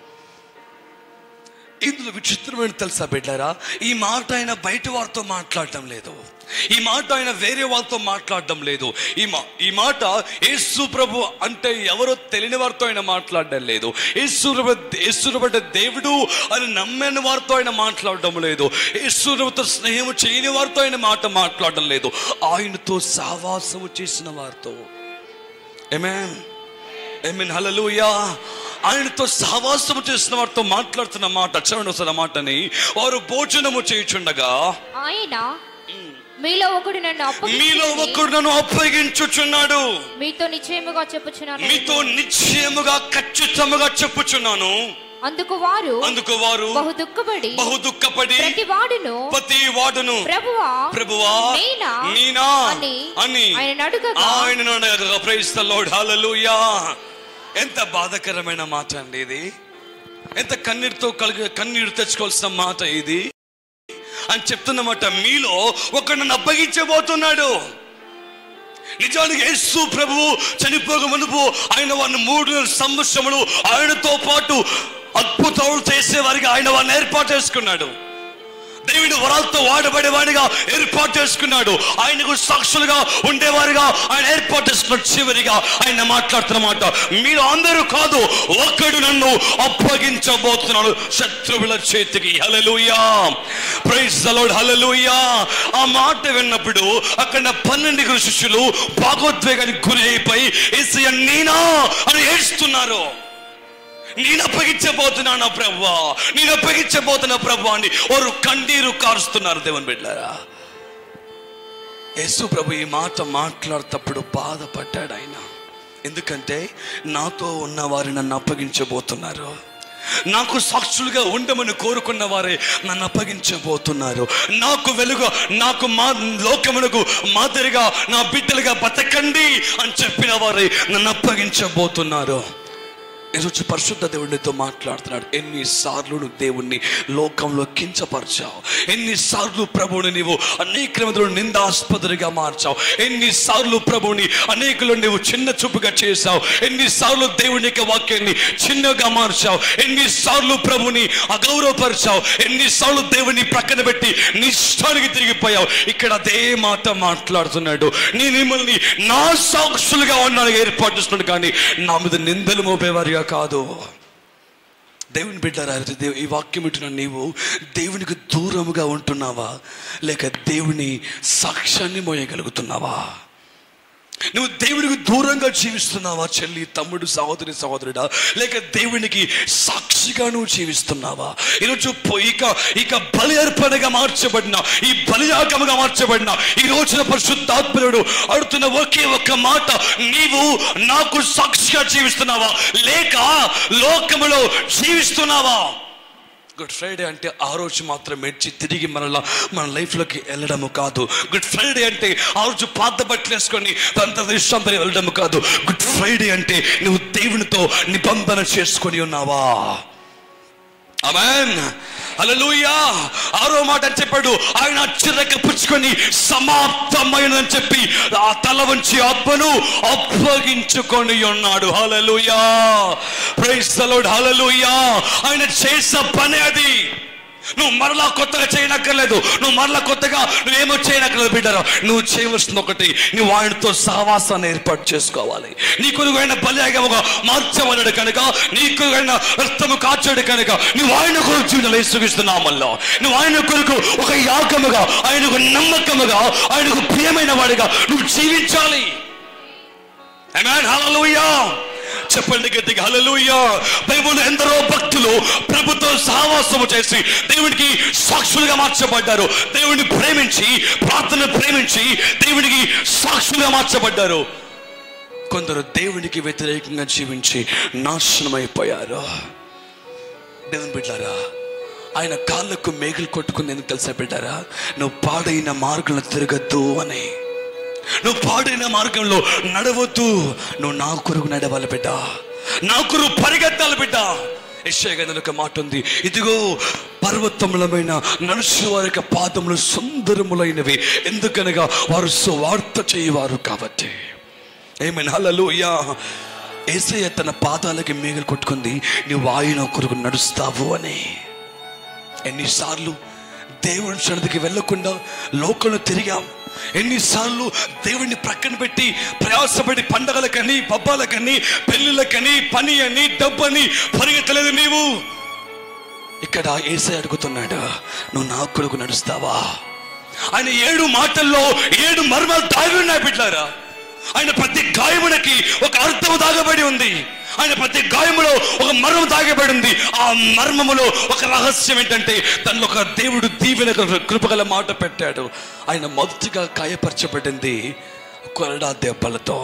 ఇందులో విచిత్రమైన తెలుసా బిడ్డారా, ఈ మాట ఆయన బయట వారితో మాట్లాడటం లేదు, ఈ మాట ఆయన వేరే వాళ్ళతో మాట్లాడడం లేదు. ఈ మా ఈ మాట యేసు ప్రభు అంటే ఎవరో తెలియని వారితో ఆయన మాట్లాడడం లేదు. యేసు యేసుబడ్డ దేవుడు అని నమ్మిన వారితో ఆయన మాట్లాడడం లేదు. యేసుతో స్నేహం చేయని వారితో ఆయన మాట మాట్లాడడం లేదు. ఆయనతో సహవాసము చేసిన వారితో. ఆమేన్ ఆమేన్ హల్లెలూయా. ఆయనతో సహవాసము చేసిన వారితో మాట్లాడుతున్న మాట. చదవండి ఒకసారి మాటని. వారు భోజనము చేయుచుండగా ఆయన, మీలో ఒకడు నన్ను మీలో ఒకడు నన్ను అప్పగించుచున్నాడు, మీతో నిశ్చయముగా చెప్పుచున్నాను మీతో నిశ్చయముగా ఖచ్చితంగా చెప్పుచున్నాను. అందుకు వారు అందుకు వారు బహు దుఃఖపడి బహు దుఃఖపడి ప్రతివాడును ప్రతివాడును ప్రభువా ప్రభువా నేనా అని అని ఆయనను అడగగా ఆయనను అడగగా. Praise the lord hallelujah. ఎంత బాధాకరమైన మాట అండి ఇది. ఎంత కన్నీరుతో కలిగి కన్నీరు తెచ్చుకోవాల్సిన మాట ఇది అని చెప్తున్నమాట. మీలో ఒకడు నన్ను అప్పగించబోతున్నాడు. నిజానికి యేసు ప్రభువు చనిపోక మునుపు ఆయన వారిని మూడు సంవత్సరములు ఆయనతో పాటు అద్భుతాలు చేసేవారికి ఆయన వారిని ఏర్పాటు చేసుకున్నాడు. దేవుడు వరాలతో వాడబడేవాడిగా ఏర్పాటు చేసుకున్నాడు. ఆయనకు సాక్షులుగా ఉండేవారిగా ఆయన ఏర్పాటు చేసుకున్నాడు. చివరిగా ఆయన మాట్లాడుతున్నమాట, మీరు అందరూ కాదు, ఒక్కడు నన్ను అప్పగించబోతున్నాడు శత్రువుల చేతికి. Hallelujah. Praise the lord hallelujah. ఆ మాట విన్నప్పుడు అక్కడ పన్నెండుగురు శిష్యులు భాగోద్వేగానికి గురి అయిపోయి యేసయ్య నేనా అని ఏడుస్తున్నారు. నేను అప్పగించబోతున్నాను ప్రభువా, నేను అప్పగించబోతున్నా ప్రభువా అని వారు కన్నీరు కారుస్తున్నారు. దేవుని బిడ్డలారా, యేసు ప్రభు ఈ మాట మాట్లాడేటప్పుడు బాధపడ్డాడు ఆయన. ఎందుకంటే నాతో ఉన్న వారు నన్ను అప్పగించబోతున్నారు, నాకు సాక్షులుగా ఉండమని కోరుకున్న వారే నన్ను అప్పగించబోతున్నారు. నాకు వెలుగు, నాకు మా లోకమునకు మాదిరిగా నా బిడ్డలుగా బతకండి అని చెప్పిన వారే నన్ను అప్పగించబోతున్నారు. ఈరోజు పరిశుద్ధ దేవుడితో మాట్లాడుతున్నాడు. ఎన్నిసార్లు నువ్వు దేవుణ్ణి లోకంలో కించపరిచావు, ఎన్నిసార్లు ప్రభువుని నీవు అనేక మందిలో నిందాస్పదులుగా మార్చావు, ఎన్నిసార్లు ప్రభువుని అనేకులు నీవు చిన్న చూపుగా చేశావు, ఎన్నిసార్లు దేవుని యొక్క వాక్యాన్ని చిన్నగా మార్చావు, ఎన్నిసార్లు ప్రభుని అగౌరవపరిచావు, ఎన్నిసార్లు దేవుని ప్రక్కన పెట్టి నిష్ఠానికి తిరిగిపోయావు. ఇక్కడ అదే మాట మాట్లాడుతున్నాడు. నీ మిమ్మల్ని నా సాక్షులుగా ఉన్నాను ఏర్పాటు చేస్తున్నాడు, కానీ నా మీద నిందలు మోపేవారిగా కాదు. దేవుని బిడ్డారా, ఈ వాక్యం వింటున్న నీవు దేవునికి దూరముగా ఉంటున్నావా, లేక దేవుని సాక్ష్యాన్ని మోయగలుగుతున్నావా? నువ్వు దేవునికి దూరంగా జీవిస్తున్నావా చెల్లి, తమ్ముడు, సహోదరి, సహోదరుడా, లేక దేవునికి సాక్షిగా నువ్వు జీవిస్తున్నావా? ఈరోజు ఇక ఇక బలి అర్పణగా మార్చబడిన, ఈ బలియాగముగా మార్చబడిన ఈ రోజున పరిశుద్ధాత్ముడు అడుగుతున్న ఒకే ఒక్క మాట, నీవు నాకు సాక్షిగా జీవిస్తున్నావా లేక లోకములో జీవిస్తున్నావా? గుడ్ ఫ్రైడే అంటే ఆ రోజు మాత్రం మెచ్చి తిరిగి మనలా మన లైఫ్లోకి వెళ్ళడము కాదు. గుడ్ ఫ్రైడే అంటే ఆ రోజు పాత బట్టలు వేసుకొని తన ఇష్టంతో వెళ్ళడము కాదు. గుడ్ ఫ్రైడే అంటే నువ్వు దేవునితో నిబంధన చేసుకొని ఉన్నావా? ఆమేన్, హల్లెలూయా. ఆరో మాట చెప్పాడు, ఆయన చిరక పుచ్చుకొని సమాప్తమైనదని చెప్పి ఆ తల వంచి ఆత్మను అప్పగించుకొని ఉన్నాడు. Hallelujah, praise the lord, hallelujah. ఆయన చేసే పని అది. నువ్వు మరలా కొత్తగా చేయనక్కర్లేదు, నువ్వు మరలా కొత్తగా నువ్వేమో చేయనక్కర్లేదు బిడ్డరా. నువ్వు చేయవలసింది ఒకటి, నువ్వు ఆయనతో సహవాసాన్ని ఏర్పాటు చేసుకోవాలి. నీ కొరకు ఆయన బలియాగముగా మార్చమన్నాడు కనుక, నీ కొరకు ఆయన రక్తము కాచాడు కనుక నువ్వు ఆయన కొరకు జీవితంలో యేసుక్రీస్తునామములో నువ్వు ఆయన కొరకు ఒక యాగముగా, ఆయనకు నమ్మకముగా, ఆయనకు ప్రియమైన వాడిగా నువ్వు జీవించాలి. ఆమేన్, హల్లెలూయా. చెప్పండి గట్టిగా హల్లెలూయా. బైబిల్లో ఎందరో భక్తులు ప్రభుతో సహవాసము చేసి దేవునికి సాక్షులుగా మార్చబడ్డారు. దేవుని ప్రేమించి, ప్రార్థన ప్రేమించి దేవునికి సాక్షులుగా మార్చబడ్డారు. కొందరు దేవునికి వ్యతిరేకంగా జీవించి నాశనం అయిపోయారు. దేవుని బిడ్డారా, ఆయన కాళ్ళకు మేకులు కొట్టుకుని ఎందుకు తెలుసా బిడ్డారా? నువ్వు పాడైన మార్గంలో తిరగద్దు అని. నువ్వు పాడైన మార్గంలో నడవద్దు, నువ్వు నా కొరకు నడవాలి బిడ్డ, నా కొరకు పరిగెత్తాలి బిడ్డ. యెషయా గ్రంథంలో ఒక మాట ఉంది, ఇదిగో పర్వతములమైన నడుచు వారి యొక్క పాదములు సుందరములైనవి, ఎందుకనగా వారు సువార్త చేయవారు కాబట్టి. ఆమేన్, హల్లెలూయా. యేసయ్య తన పాదాలకి మేకులు కొట్టుకుంది నువ్వు ఆయన కొరకు నడుస్తావు అని. ఎన్నిసార్లు దేవుని సన్నిధికి వెళ్ళకుండా లోకంలో తిరిగాం, ఎన్నిసార్లు దేవుడిని ప్రక్కన పెట్టి ప్రయాసపడి పండగలకని, పబ్బాలకని, పెళ్ళిళ్ళకని, పని అని, డబ్బు అని పరిగెత్తలేదు నీవు. ఇక్కడ యేసయ్య అడుగుతున్నాడు, నువ్వు నా కొరకు నడుస్తావా? ఆయన ఏడు మాటల్లో ఏడు మర్మాలు దాగి ఉన్నాయి బిడ్డారా. ఆయన ప్రతి గాయమునకి ఒక అర్థం దాగబడి ఉంది. ఆయన ప్రతి గాయములో ఒక మర్మం దాగబడి ఉంది. ఆ మర్మములో ఒక రహస్యం ఏంటంటే, తనలో ఒక దేవుడు దీవెన కృపగల మాట పెట్టాడు. ఆయన మొదటిగా గాయపరచబడింది కొరడా దెబ్బలతో.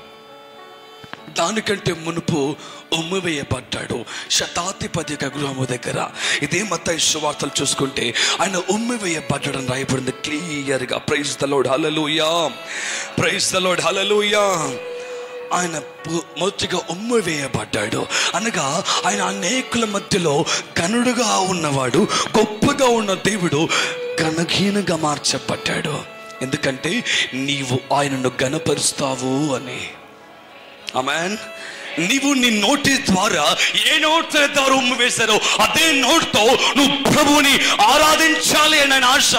దానికంటే మునుపు ఉమ్మివేయబడ్డాడు శతాధిపతి గృహము దగ్గర. ఇదే మత్తయి సువార్తలు చూసుకుంటే ఆయన ఉమ్మివేయబడ్డాడు అని రాయబడింది క్లియర్గా. Praise the lord, hallelujah, praise the lord, hallelujah. ఆయన మొదటిగా ఉమ్మి వేయబడ్డాడు అనగా ఆయన అనేకుల మధ్యలో గనుడుగా ఉన్నవాడు, గొప్పగా ఉన్న దేవుడు ఘనహీనంగా మార్చబడ్డాడు. ఎందుకంటే నీవు ఆయనను ఘనపరుస్తావు అని. ఆమేన్. నీవు నీ నోటి ద్వారా ఏ నోటి ద్వారా ఉమ్మి వేశారో అదే నోటితో నువ్వు ప్రభువుని ఆరాధించాలి అని ఆయన ఆశ.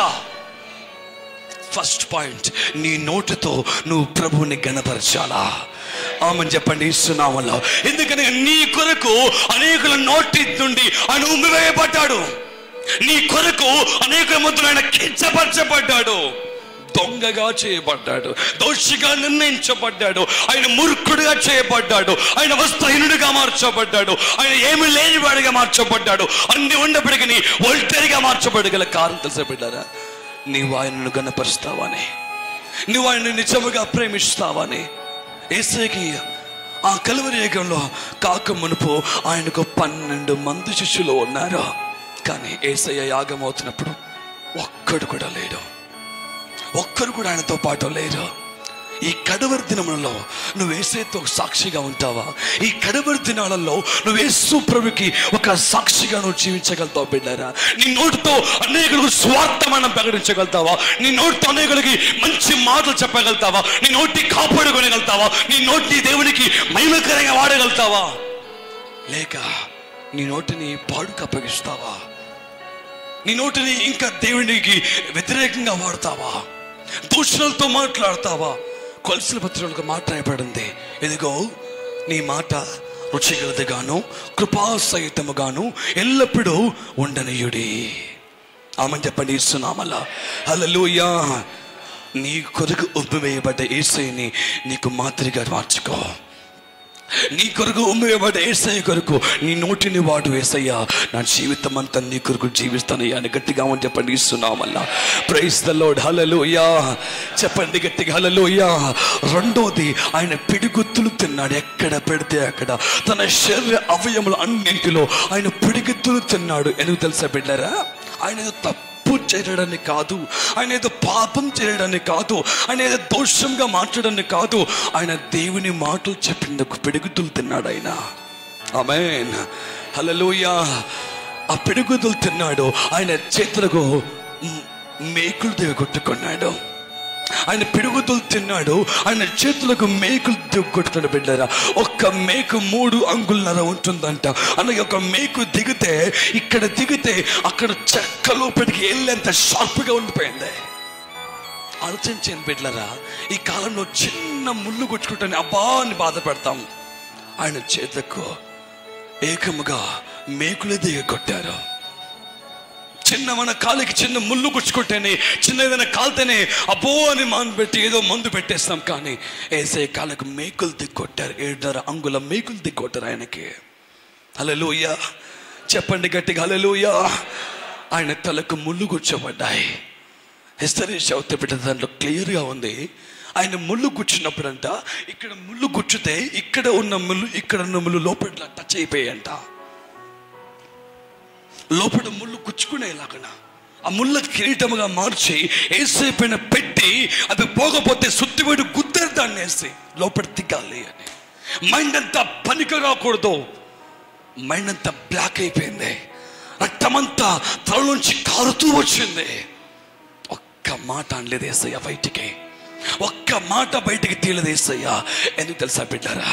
ఫస్ట్ పాయింట్, నీ నోటితో నువ్వు ప్రభువుని ఘనపరచాలా? ఆమేన్ చెప్పండి ఇస్తున్నామల్లో. ఎందుకని నీ కొరకు అనేకుల నోటి నుండి ఆయన ఉమ్మివేయబడ్డాడు. నీ కొరకు అనేకుల మధ్యలో ఆయన కించపరచబడ్డాడు, దొంగగా చేయబడ్డాడు, దోషిగా నిర్ణయించబడ్డాడు, ఆయన మూర్ఖుడిగా చేయబడ్డాడు, ఆయన వస్త్రహీనుడిగా మార్చబడ్డాడు, ఆయన ఏమి లేని వాడిగా మార్చబడ్డాడు, అన్ని ఉన్నప్పటికీ ఒంటరిగా మార్చబడగల కారణం తెలుసా బిడ్డారా? నీవు ఆయనను ఘనపరుస్తావని, నువ్వు ఆయనను నిజముగా ప్రేమిస్తావని. యేసయ్యకి ఆ కలువరి యుగంలో కాక మునుపు ఆయనకు పన్నెండు మంది శిష్యులు ఉన్నారు. కానీ యేసయ్య యాగం అవుతున్నప్పుడు ఒక్కడు కూడా లేడు, ఒక్కరు కూడా ఆయనతో పాటు లేరు. ఈ కడవరి దినములలో నువ్వు యేసుతో సాక్షిగా ఉంటావా? ఈ కడవరి దినాలలో నువ్వు యేసు ప్రభుకి ఒక సాక్షిగా నువ్వు జీవించగలుగుతావు బిడ్డారా? నీ నోటితో అనేకులకు స్వార్థమానం ప్రకటించగలుగుతావా? నీ నోటితో అనేకులకి మంచి మాటలు చెప్పగలుగుతావా? నీ నోటిని కాపాడుకోగలుగుతావా? నీ నోటిని దేవునికి మహిమకరంగా వాడగలుగుతావా? లేక నీ నోటిని పాడుకు అప్పగిస్తావా? నీ నోటిని ఇంకా దేవునికి వ్యతిరేకంగా వాడతావా? దూషణలతో మాట్లాడతావా? కొలసిన పత్రికలకు మాట్లాడబడింది, ఇదిగో నీ మాట రుచిగలదిగాను కృపాసహితముగాను ఎల్లప్పుడూ ఉండనీయుడి. ఆమెను చెప్పండి ఇస్తున్నామల్లా. హల్లెలూయా. నీ కొరకు ఉబ్బివేయబడ్డ యేసయ్యని నీకు మాదిరిగా మార్చుకో. నీ కొరకు ఉమ్మేయబడ్డ యేసయ్య కొరకు నీ నోటిని వాడు. యేసయ్యా, నా జీవితం అంతా నీ కొరకు జీవిస్తానయ్యా అని గట్టిగా అని చెప్పండి ఇస్తున్నామల్లా. Praise the lord. హల్లెలూయా. చెప్పండి గట్టిగా హల్లెలూయా. రెండోది, ఆయన పిడిగుత్తులు తిన్నాడు. ఎక్కడ పెడితే అక్కడ తన శరీర అవయములు అన్నింటిలో ఆయన పిడిగుత్తులు తిన్నాడు. ఎందుకు తెలుసా బిడ్డరా? ఆయన ఏదో తప్పు చేయడాన్ని కాదు, ఆయన ఏదో పాపం చేయడాన్ని కాదు, ఆయన ఏదో దోషంగా మాట్లాడాన్ని కాదు, ఆయన దేవుని మాటలు చెప్పినందుకు పిడుగుతులు తిన్నాడు ఆయన. ఆమేన్. హల్లెలూయా. ఆ పిడుగుతులు తిన్నాడు. ఆయన చేతులకు మేకులు దిగొట్టుకున్నాడు. ఆయన పిడుగుతులు తిన్నాడు. ఆయన చేతులకు మేకులు దిగొట్టుకున్నాడు బిడ్డరా. ఒక్క మేకు మూడు అంగుళన్నర ఉంటుందంట. అలాగే ఒక మేకు దిగితే, ఇక్కడ దిగితే అక్కడ చెక్క లోపలికి వెళ్ళేంత షార్ప్గా ఉండిపోయింది. ఆలోచించాను బిడ్డరా, ఈ కాలంలో చిన్న ముళ్ళు గుచ్చుకుంటాను అబ్బా అని బాధపడతాం. ఆయన చేతులకు ఏకముగా మేకులే దిగొట్టారు. చిన్న మన కాలికి చిన్న ముళ్ళు గుచ్చుకుంటేనే, చిన్న ఏదైనా కాలితేనే అబ్బో అని మాన్ పెట్టి ఏదో మందు పెట్టేస్తాం. కానీ ఏసే కాళ్ళకు మేకులు దిగొట్టారు. ఏడున్నర అంగుళం మేకులు దిగొట్టారు ఆయనకి. హల్లెలూయా. చెప్పండి గట్టిగా హల్లెలూయా. ఆయన తలకు ముళ్ళు గుచ్చబడ్డాయి. హిస్టరీ చదివితే బిడ్డ దాంట్లో క్లియర్గా ఉంది. ఆయన ముళ్ళు గుచ్చినప్పుడంట, ఇక్కడ ముళ్ళు గుచ్చితే ఇక్కడ ఉన్న ముళ్ళు ఇక్కడ ఉన్న ముళ్ళు లోపల టచ్ అయిపోయాయంట. లోపల ముళ్ళు గుచ్చుకునేలాగా ఆ ముళ్ళ కిరీటముగా మార్చి ఏసే పైన పెట్టి, అది పోకపోతే సుత్తివేడు గుద్దరు దాన్ని వేసి లోపల దిగాలి అని. మైండ్ అంతా పనికి రాకూడదు. మైండ్ అంతా బ్లాక్ అయిపోయింది. రక్తమంతా తల నుంచి కారుతూ వచ్చింది. ఒక్క మాట అనలేదు ఏసయ్య బయటికి. ఒక్క మాట బయటికి తీయలేదు ఏసయ్య. ఎందుకు తెలుసా బిడ్డారా?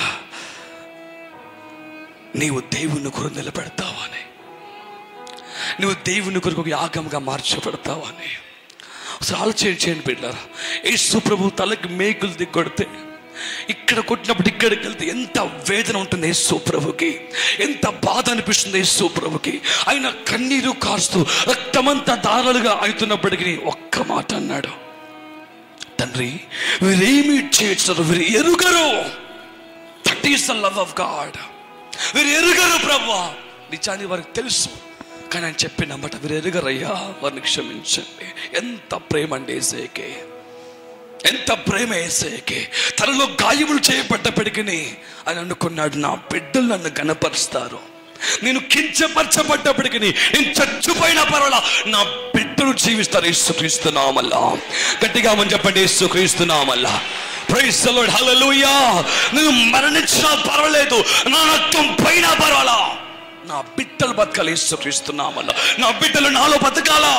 నీవు దేవుని కొరకు నిలబెడతావా అని, నువ్వు దేవుని కొరకు ఒక యాగంగా మార్చబడతావా అని అసలు ఆలోచన చేయండి బిడ్డారా. యేసు ప్రభు తలకి మేకులు దిగొడితే, ఇక్కడ కొట్టినప్పుడు ఇక్కడికి వెళ్తే ఎంత వేదన ఉంటుంది యేసు ప్రభుకి, ఎంత బాధ అనిపిస్తుంది యేసు ప్రభుకి. ఆయన కన్నీరు కారుస్తూ రక్తమంతా దారాలుగా అవుతున్నప్పటికీ ఒక్క మాట అన్నాడు, తండ్రి వీరేమి చేస్తారు, వీరు ఎరుగరు. That is the love of God. వీరు ఎరుగరు ప్రభువా. నిజాన్ని వారికి తెలుసు, కానీ ఆయన చెప్పిన మాట వీరు ఎరుగరయ్యా, వారిని క్షమించండి. ఎంత ప్రేమ అండి యేసయ్యకి, ఎంత ప్రేమ యేసయ్యకి. తనలో గాయములు చేయబడ్డప్పటికీ ఆయన అనుకున్నాడు, నా బిడ్డలు నన్ను గణపరుస్తారు. నేను కించపరచబడ్డప్పటికీ, నేను చచ్చిపోయినా పర్వాలా, నా బిడ్డలు జీవిస్తారు. యేసుక్రీస్తునామల్లా. గట్టిగా మనం చెప్పండి, యేసుక్రీస్తునామల్లా. Praise the lord. హల్లెలూయా. నేను మరణించినా పర్వాలేదు, నా రక్తం పైన పర్వాలా, నా బిడ్డలు బతకాలి. యేసుక్రీస్తునామల్లా. నా బిడ్డలు నాలో బతకాలా.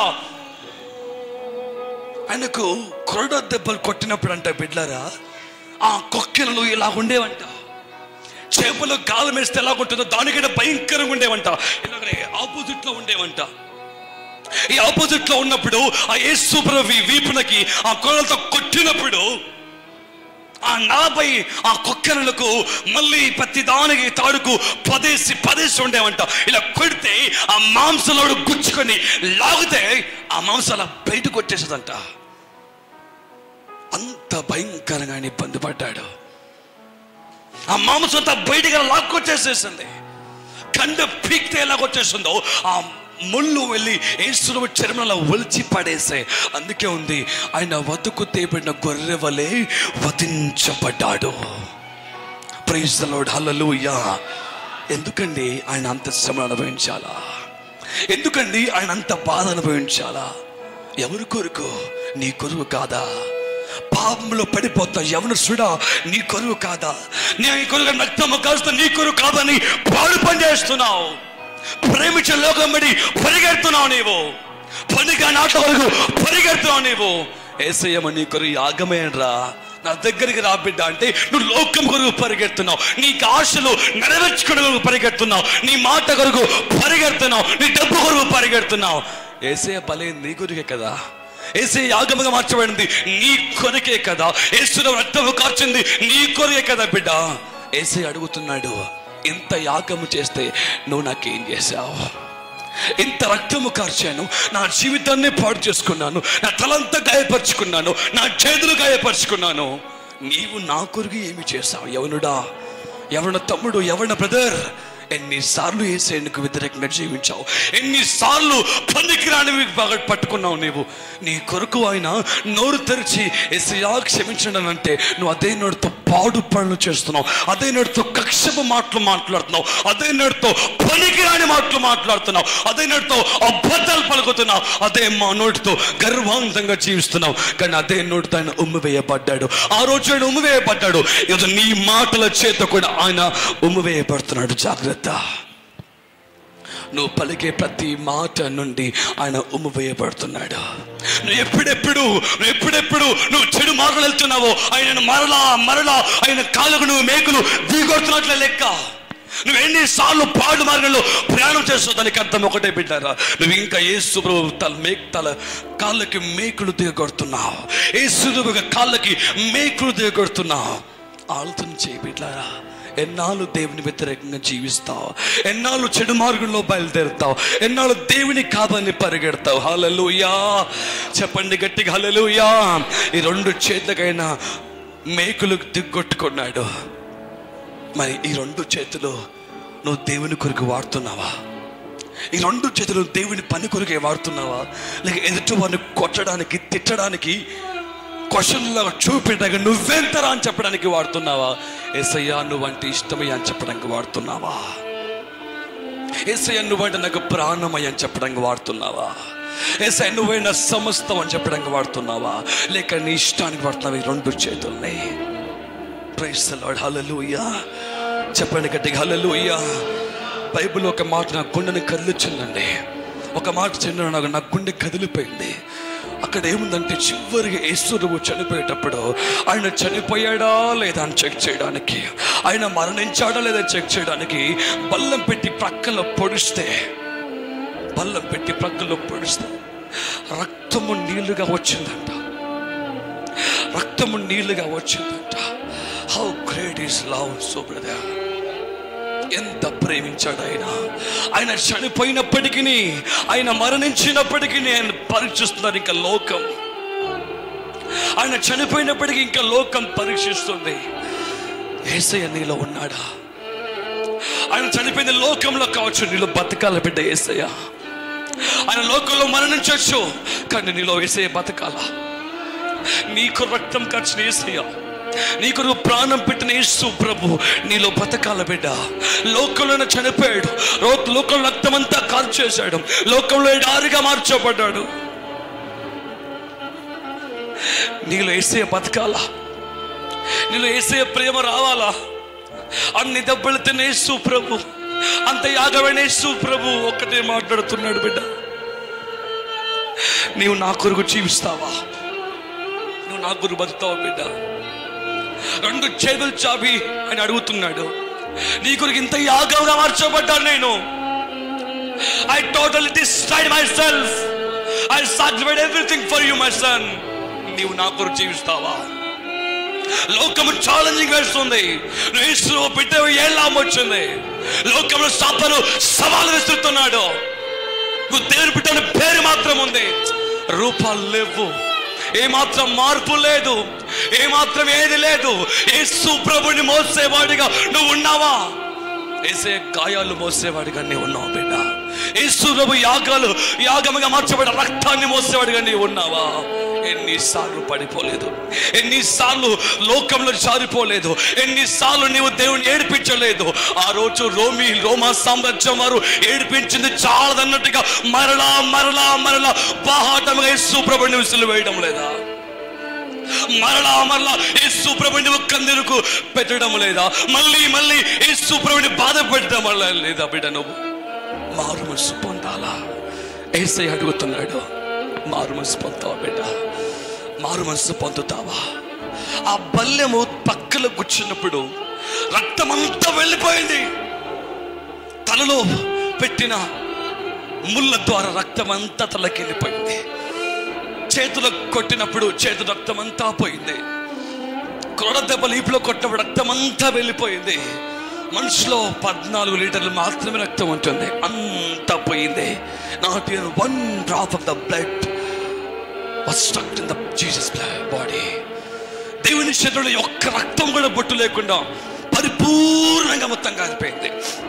ఆయనకు కొరడ దెబ్బలు కొట్టినప్పుడు అంట బిడ్డలారా, ఆ కొక్కెలు ఇలా ఉండేవంట. చేపలు గాలం వేస్తే ఎలా ఉంటుందో దానికంటే భయంకరంగా ఉండేవంట. ఇలాగనే ఆపోజిట్ లో ఉండేవంట. ఈ ఆపోజిట్ లో ఉన్నప్పుడు ఆ యేసు ప్రభు వీపునకి ఆ కొరలతో కొట్టినప్పుడు ఆ నలభై ఆ కొక్కెలకు మళ్ళీ ప్రతి దానికి తాడుకు పదేసి పదేసి ఉండేవంట. ఇలా కొడితే ఆ మాంసంలో గుచ్చుకొని లాగితే ఆ మాంసాల బయటకు వచ్చేసేదంట. అంత భయంకరంగా ఆయన ఇబ్బంది పడ్డాడు. ఆ మాంసం అంతా బయటగా లాక్కొచ్చేసేసింది. కండ పీక్తే ఎలాగొచ్చేసిందో ఆ ముళ్ళు వెళ్ళి యేసు చర్మలో ఒలిచి పడేసే. అందుకే ఉంది, ఆయన వద్దకు తేబడిన గొర్రె వలె వధించబడ్డాడు. Praise the lord. హల్లెలూయా. ఎందుకండి ఆయన అంత శ్రమ అనుభవించాలా? ఎందుకండి ఆయన అంత బాధ అనుభవించాలా? ఎవరి కొరకు? నీ కొరకు కాదా? పాపంలో పడిపోతావు. యవనస్తుడా, నీ కొరకు కాదా, నీ కొరకు రక్తము కాస్త నీ కొరకు కాదని పాడు పని చేస్తున్నావు. ప్రేమించే లోకం బడి పరిగెడుతున్నావు నీవు. పనిగా నాట వరకు పరిగెడుతున్నావు నీవు. యేసయ్య నీ కొరకు యాగమేనరా, నా దగ్గరికి రా బిడ్డ అంటే నువ్వు లోకం కొరకు పరిగెడుతున్నావు. నీకు ఆశలు నెరవేర్చుకునే కొరకు పరిగెడుతున్నావు. నీ మాట కొరకు పరిగెడుతున్నావు. నీ డబ్బు కొరకు పరిగెడుతున్నావు. యేసయ్య బలే నీ కొరకే కదా. యేసయ్య యాగముగా మార్చబడింది నీ కొరకే కదా. యేసు రక్తము కార్చింది నీ కొరకే కదా బిడ్డ. యేసయ్య అడుగుతున్నాడు, ఇంత యాగము చేస్తే నువ్వు నాకేం చేశావు? ఇంత రక్తము కార్చాను, నా జీవితాన్ని పాడు చేసుకున్నాను, నా తలంతా గాయపరుచుకున్నాను, నా చేతులు గాయపరుచుకున్నాను. నీవు నా కొరకు ఏమి చేశావు? యవనుడా, యవన తమ్ముడు, యవన బ్రదర్, ఎన్నిసార్లు యేసయ్యకు వ్యతిరేకంగా జీవించావు? ఎన్నిసార్లు పనికిరానివి పట్టుకున్నావు నీవు? నీ కొరకు ఆయన నోరు తెరిచి యేసయ్యా క్షమించండి అంటే నువ్వు అదే నోటితో పాడు పనులు చేస్తున్నావు, అదే నోటితో కక్షపు మాటలు మాట్లాడుతున్నావు, అదే నోటితో పనికిరాని మాటలు మాట్లాడుతున్నావు, అదే నోటితో అబద్ధాలు పలుకుతున్నావు, అదే మా నోటితో గర్వాంతంగా జీవిస్తున్నావు. కానీ అదే నోటితో ఆయన ఉమ్మి వేయబడ్డాడు. ఆ రోజు ఆయన ఉమ్మి వేయబడ్డాడు. ఈరోజు నీ మాటల చేత కూడా ఆయన ఉమ్మి వేయబడుతున్నాడు. జాగ్రత్త. నువ్వు పలికే ప్రతి మాట నుండి ఆయన ఉమ్ము వేయబడుతున్నాడు. నువ్వు ఎప్పుడెప్పుడు నువ్వు ఎప్పుడెప్పుడు నువ్వు చెడు మార్గం వెళ్తున్నావో ఆయన మరలా మరలా ఆయన కాళ్ళకు నువ్వు మేకులు దిగొడుతున్నట్లే లెక్క. నువ్వు ఎన్నిసార్లు పాడు మార్గంలో ప్రయాణం చేస్తావు దానికి అర్థం ఒకటే బిడ్డారా, నువ్వు ఇంకా యేసు ప్రభు తల మేక్ తల కాళ్ళకి మేకులు దిగొడుతున్నావు. యేసు ప్రభు కాళ్ళకి మేకులు దిగొడుతున్నావు. ఆలోచన చేయి బిడ్డారా. ఎన్నాళ్ళు దేవుని వ్యతిరేకంగా జీవిస్తావు? ఎన్నాళ్ళు చెడు మార్గంలో బయలుదేరుతావు? ఎన్నాళ్ళు దేవుని కాదని పరిగెడతావు? హల్లెలూయా చెప్పండి గట్టిగా, హల్లెలూయా. ఈ రెండు చేతులకైనా మేకులు దిగ్గొట్టుకున్నాడు. మరి ఈ రెండు చేతులు నువ్వు దేవుని కొరకు వాడుతున్నావా? ఈ రెండు చేతులు దేవుని పని కొరకే వాడుతున్నావా? లేక ఎదుటి వారిని కొట్టడానికి, తిట్టడానికి, క్వశ్చన్లాగా చూపించడానికి, నువ్వెంతరా అని చెప్పడానికి వాడుతున్నావా? యేసయ్యా నువ్వంటే ఇష్టమయ్యా అని చెప్పడానికి వాడుతున్నావా? యేసయ్యా నువ్వంటే నాకు ప్రాణమయ్యా అని చెప్పడానికి వాడుతున్నావా? యేసయ్యా నువ్వైనా సమస్తం అని చెప్పడానికి వాడుతున్నావా? లేక నీ ఇష్టానికి వాడుతున్నావా ఈ రెండు చేతుల్ని? ప్రైజ్ ది లార్డ్, హల్లెలూయా చెప్పండి గట్టిగా, హల్లెలూయా. బైబిల్ ఒక మాట నా గుండెని కదిలించిందండి. ఒక మాట చిన్న నాకు నా గుండె కదిలిపోయింది. అక్కడ ఏముందంటే చివరిగా యేసు ప్రభువు చనిపోయేటప్పుడు ఆయన చనిపోయాడా లేదా అని చెక్ చేయడానికి, ఆయన మరణించాడా లేదా చెక్ చేయడానికి బల్లం పెట్టి ప్రక్కలో పొడిస్తే బల్లం పెట్టి ప్రక్కలో పొడిస్తే రక్తము నీళ్లుగా వచ్చిందంట. రక్తము నీళ్లుగా వచ్చిందంట. How great is love. So brother, ఎంత ప్రేమించాడు ఆయన. ఆయన చనిపోయినప్పటికీ, ఆయన మరణించినప్పటికీ ఆయన పరీక్షిస్తున్నారు ఇంకా లోకం. ఆయన చనిపోయినప్పటికీ ఇంకా లోకం పరీక్షిస్తుంది. యేసయ్య నీలో ఉన్నాడా? ఆయన చనిపోయిన లోకంలో కావచ్చు, నీలో బతకాల బిడ్డ యేసయ్య. ఆయన లోకంలో మరణించవచ్చు, కానీ నీలో యేసయ్య బతకాల. నీకు రక్తం ఖర్చిన యేసయ్య, నీకు నువ్వు ప్రాణం పెట్టిన యేసు ప్రభు నీలో బతకాల బిడ్డ. లోకంలో చనిపోయాడు, లోకంలో రక్తమంతా కార్చేశాడు, లోకంలో ఎడారిగా మార్చబడ్డాడు. నీలో యేసయ్య బతకాలా? నీలో యేసయ్య ప్రేమ రావాలా? అన్ని దెబ్బలు తిన్న యేసు ప్రభు, అంత యాగమైన యేసు ప్రభు ఒక్కటే మాట్లాడుతున్నాడు, బిడ్డ నీవు నా కొరకు జీవిస్తావా? నువ్వు నా కొరకు బతుకుతావా బిడ్డ? రెండు చేతులు చాపి అని అడుగుతున్నాడు, నీ కొరకు ఇంత యాగంగా మార్చబడ్డాను నేను. I totally destroyed myself. I sacrificed everything for you, my son. నీవు నా కొరకు జీవిస్తావా? లోకము ఛాలెంజింగ్ వేస్తుంది. నువ్వు యేసు బిడ్డ ఏం లాభం వచ్చింది? లోకంలో సాతాను సవాలు విసురుతున్నాడు. నువ్వు దేవుని బిడ్డ పేరు మాత్రం ఉంది, రూపాలు లేవు, ఏమాత్రం మార్పు లేదు, ఏమాత్రం ఏది లేదు. యేసు ప్రభుని మోసేవాడిగా నువ్వు ఉన్నావా? యేసయ్య గాయాలు మోసేవాడిగా నీవు ఉన్నావా బిడ్డ? యేసు ప్రభు యాగాలు యాగముగా మార్చబడిన రక్తాన్ని మోసేవాడిగా నీవు ఉన్నావా? ఎన్నిసార్లు పడిపోలేదు, ఎన్నిసార్లు లోకంలో జారిపోలేదు, ఎన్నిసార్లు నీవు దేవుని ఏడిపించలేదు. ఆ రోజు రోమి రోమా సామ్రాజ్యం వారు ఏడిపించింది చాలదన్నట్టుగా మరలా మరలా మరలా బాహాటముగా యేసు ప్రభుని విసిలు వేయడం లేదా? మరలా మరలా యేసు ప్రభుని ఒక్క నీరుకు పెట్టడం లేదా? మళ్ళీ మళ్ళీ యేసు ప్రభుని బాధ పెట్టడం వల్ల లేదా? బిడ్డ నువ్వు మారు మనసు పొందాలా? యేసయ్య అడుగుతున్నాడు, మారు మనసు పొందుతావా బిడ్డ? మారు మనసు పొందుతావా? ఆ బల్లెము పక్కలో కూర్చున్నప్పుడు రక్తమంతా వెళ్ళిపోయింది. తలలో పెట్టిన ముళ్ళ ద్వారా రక్తమంతా తలకి వెళ్ళిపోయింది. చేతులకు కొట్టినప్పుడు చేతు రక్తమంతా పోయింది. క్రొడ దెబ్బలు ఈపులో కొట్టినప్పుడు రక్తమంతా వెళ్ళిపోయింది. మనుషులో పద్నాలుగు లీటర్లు మాత్రమే రక్తం ఉంటుంది, అంతా పోయింది. Not even one drop of the blood was stucked in the Jesus body. దేవుని శరీరంలో ఒక్క రక్తం కూడా బొట్టు లేకుండా పరిపూర్ణంగా మొత్తం కాలిపోయింది.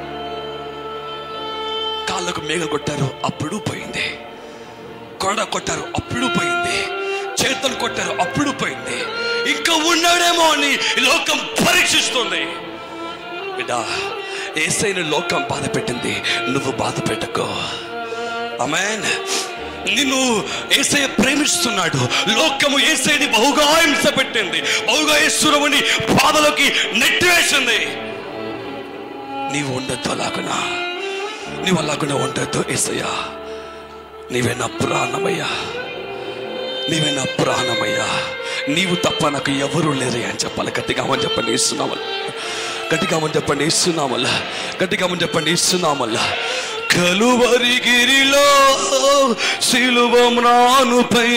కాళ్ళకు మేఘ కొట్టారు, అప్పుడు పోయింది. కొడ కొట్టారు, అప్పుడు పోయింది. చేతులు కొట్టారు, అప్పుడు పోయింది. ఇంకా ఉన్నాడేమో అని లోకం పరీక్షిస్తుంది. బిడ్డా, యేసయ్యను లోకం బాధ పెట్టింది, నువ్వు బాధ పెట్టకో. ఆమేన్. నిన్ను యేసయ్య ప్రేమిస్తున్నాడు. లోకము యేసయ్యని బహుగా హింస పెట్టింది, బహుగా యేసుని బాధలోకి నెట్టివేసింది. నీవు ఉండొద్దు అలాగునా, నీవు అలాగునా ఉండొద్దు. యేసయ్యా, నీవే నా ప్రాణమయ్యా, నీవే నా ప్రాణమయ్యా, నీవు తప్ప నాకు ఎవరు లేరు అని చెప్పాలి. గట్టిగా అని చెప్పండి ఇస్తున్నామల్ల, గట్టిగా అని చెప్పండి ఇస్తున్నామల్ల, గట్టిగా అని చెప్పండి ఇస్తున్నామల్ల. కలువరి గిరిలో సిలువ మ్రానుపై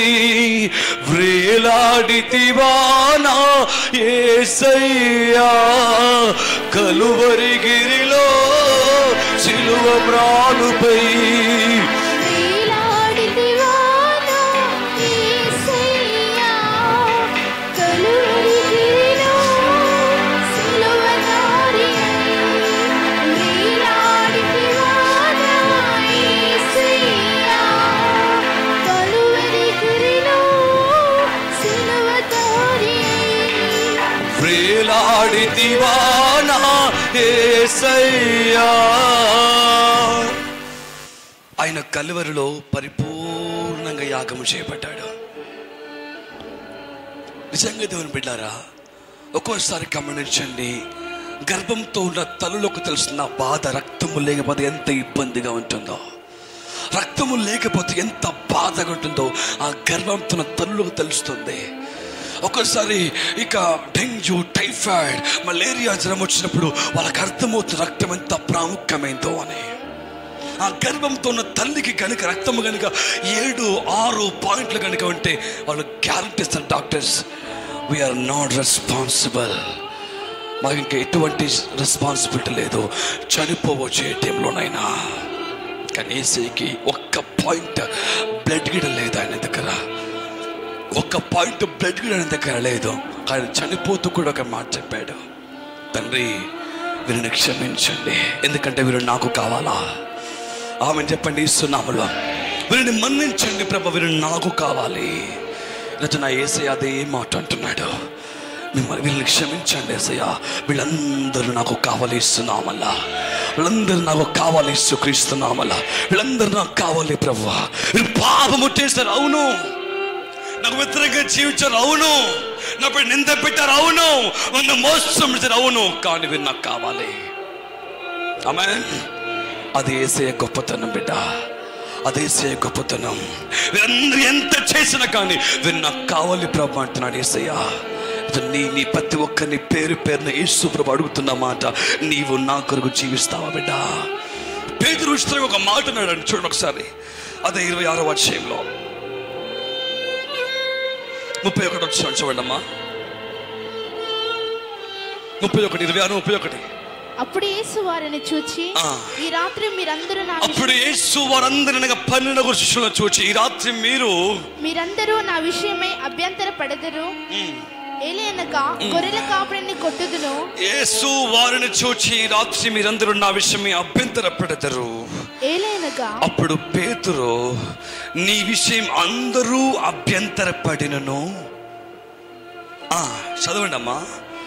వ్రేలాడితివా నా యేసయ్యా. కలువరి గిరిలో సిలువ మ్రానుపై వ్రేలాడితివా నా యేసయ్యా. ఆయన కలువరిలో పరిపూర్ణంగా యాగము చేయబడ్డాడు. నిజంగా దేవుని బిడ్డారా, ఒక్కోసారి గమనించండి, గర్భంతో ఉన్న తల్లులకు తెలుస్తున్న బాధ. రక్తము లేకపోతే ఎంత ఇబ్బందిగా ఉంటుందో, రక్తము లేకపోతే ఎంత బాధగా ఉంటుందో ఆ గర్భంతో ఉన్న తల్లులకు తెలుస్తుంది. ఒక్కోసారి ఇక డెంగ్యూ, టైఫాయిడ్, మలేరియా జ్వరం వచ్చినప్పుడు వాళ్ళకి అర్థమవుతుంది రక్తం ఎంత ప్రాముఖ్యమైందో అని. ఆ గర్భంతో ఉన్న తల్లికి కనుక రక్తము కనుక ఏడు ఆరు పాయింట్లు కనుక ఉంటే వాళ్ళు గ్యారంటీ ఇస్తారు డాక్టర్స్, వీఆర్ నాట్ రెస్పాన్సిబుల్, మాకు ఇంకా ఎటువంటి రెస్పాన్సిబిలిటీ లేదు, చనిపోవచ్చు ఏ టైంలోనైనా. కానీ యేసయ్యకి ఒక్క పాయింట్ బ్లడ్ గిడ లేదు ఆయన దగ్గర, ఒక్క పాయింట్ బ్లడ్ గిడ ఆయన దగ్గర లేదు. ఆయన చనిపోతూ కూడా ఒక మాట చెప్పాడు, తండ్రి వీరిని క్షమించండి, ఎందుకంటే వీరు నాకు కావాలా. ఆమె చెప్పండి ఇస్తున్నాములో, వీరిని మన్నించండి ప్రభు, వీరు నాకు కావాలి. ఈరోజు నా యేసయ్య అదే మాట అంటున్నాడు, మిమ్మల్ని వీళ్ళని క్షమించండి యేసయ్య, వీళ్ళందరూ నాకు కావాలి ఇస్తున్నామల్లా, వీళ్ళందరూ నాకు కావాలి ఇస్తున్నామల్లా, వీళ్ళందరూ నాకు కావాలి ప్రభు. వీళ్ళు పాపము చేశారు, అవును, నాకు వ్యతిరేకంగా జీవించారు, అవును, నాపై నింద పెట్టారు, అవును, నన్ను మోసం చేశారు, అవును, కానీ వీరు నాకు కావాలి. ఆమేన్. అది యేసయ్య గొప్పతనం బిడ్డ, అది యేసయ్య గొప్పతనం. వీరందరూ ఎంత చేసినా కానీ వీరు నాకు కావాలి ప్రభు అంటున్నాడు యేసయ్య. నీ నీ ప్రతి ఒక్కరిని పేరు పేరున యేసు ప్రభు అడుగుతున్న మాట, నీవు నా కొరకు జీవిస్తావా బిడ్డ? పేతురు విషయంలో ఒక మాట అన్నాడు చూడండి ఒకసారి, అదే ఇరవై ఆరో అధ్యాయంలో ముప్పై ఒకటి వచ్చాడు చూడండి అమ్మా, ముప్పై ఒకటి ఇరవై ఆరు ముప్పై ఒకటి. అప్పుడు యేసు వారిని చూచి, ఈ రాత్రి మీరందరూ నా అప్పుడు యేసు వారందరూ పన్నెండు శిష్యులను చూచి, ఈ రాత్రి మీరు మీరందరూ నా విషయమై అభ్యంతర పడదురు, ఏలయనగా గొర్రెల కాపరిని కొట్టుదును. యేసు వారిని చూచి, ఈ రాత్రి మీరందరూ నా విషయమై అభ్యంతర పడదురు, ఏలయనగా. అప్పుడు పేతురు, నీ విషయం అందరూ అభ్యంతర పడినను. చదవండి అమ్మా.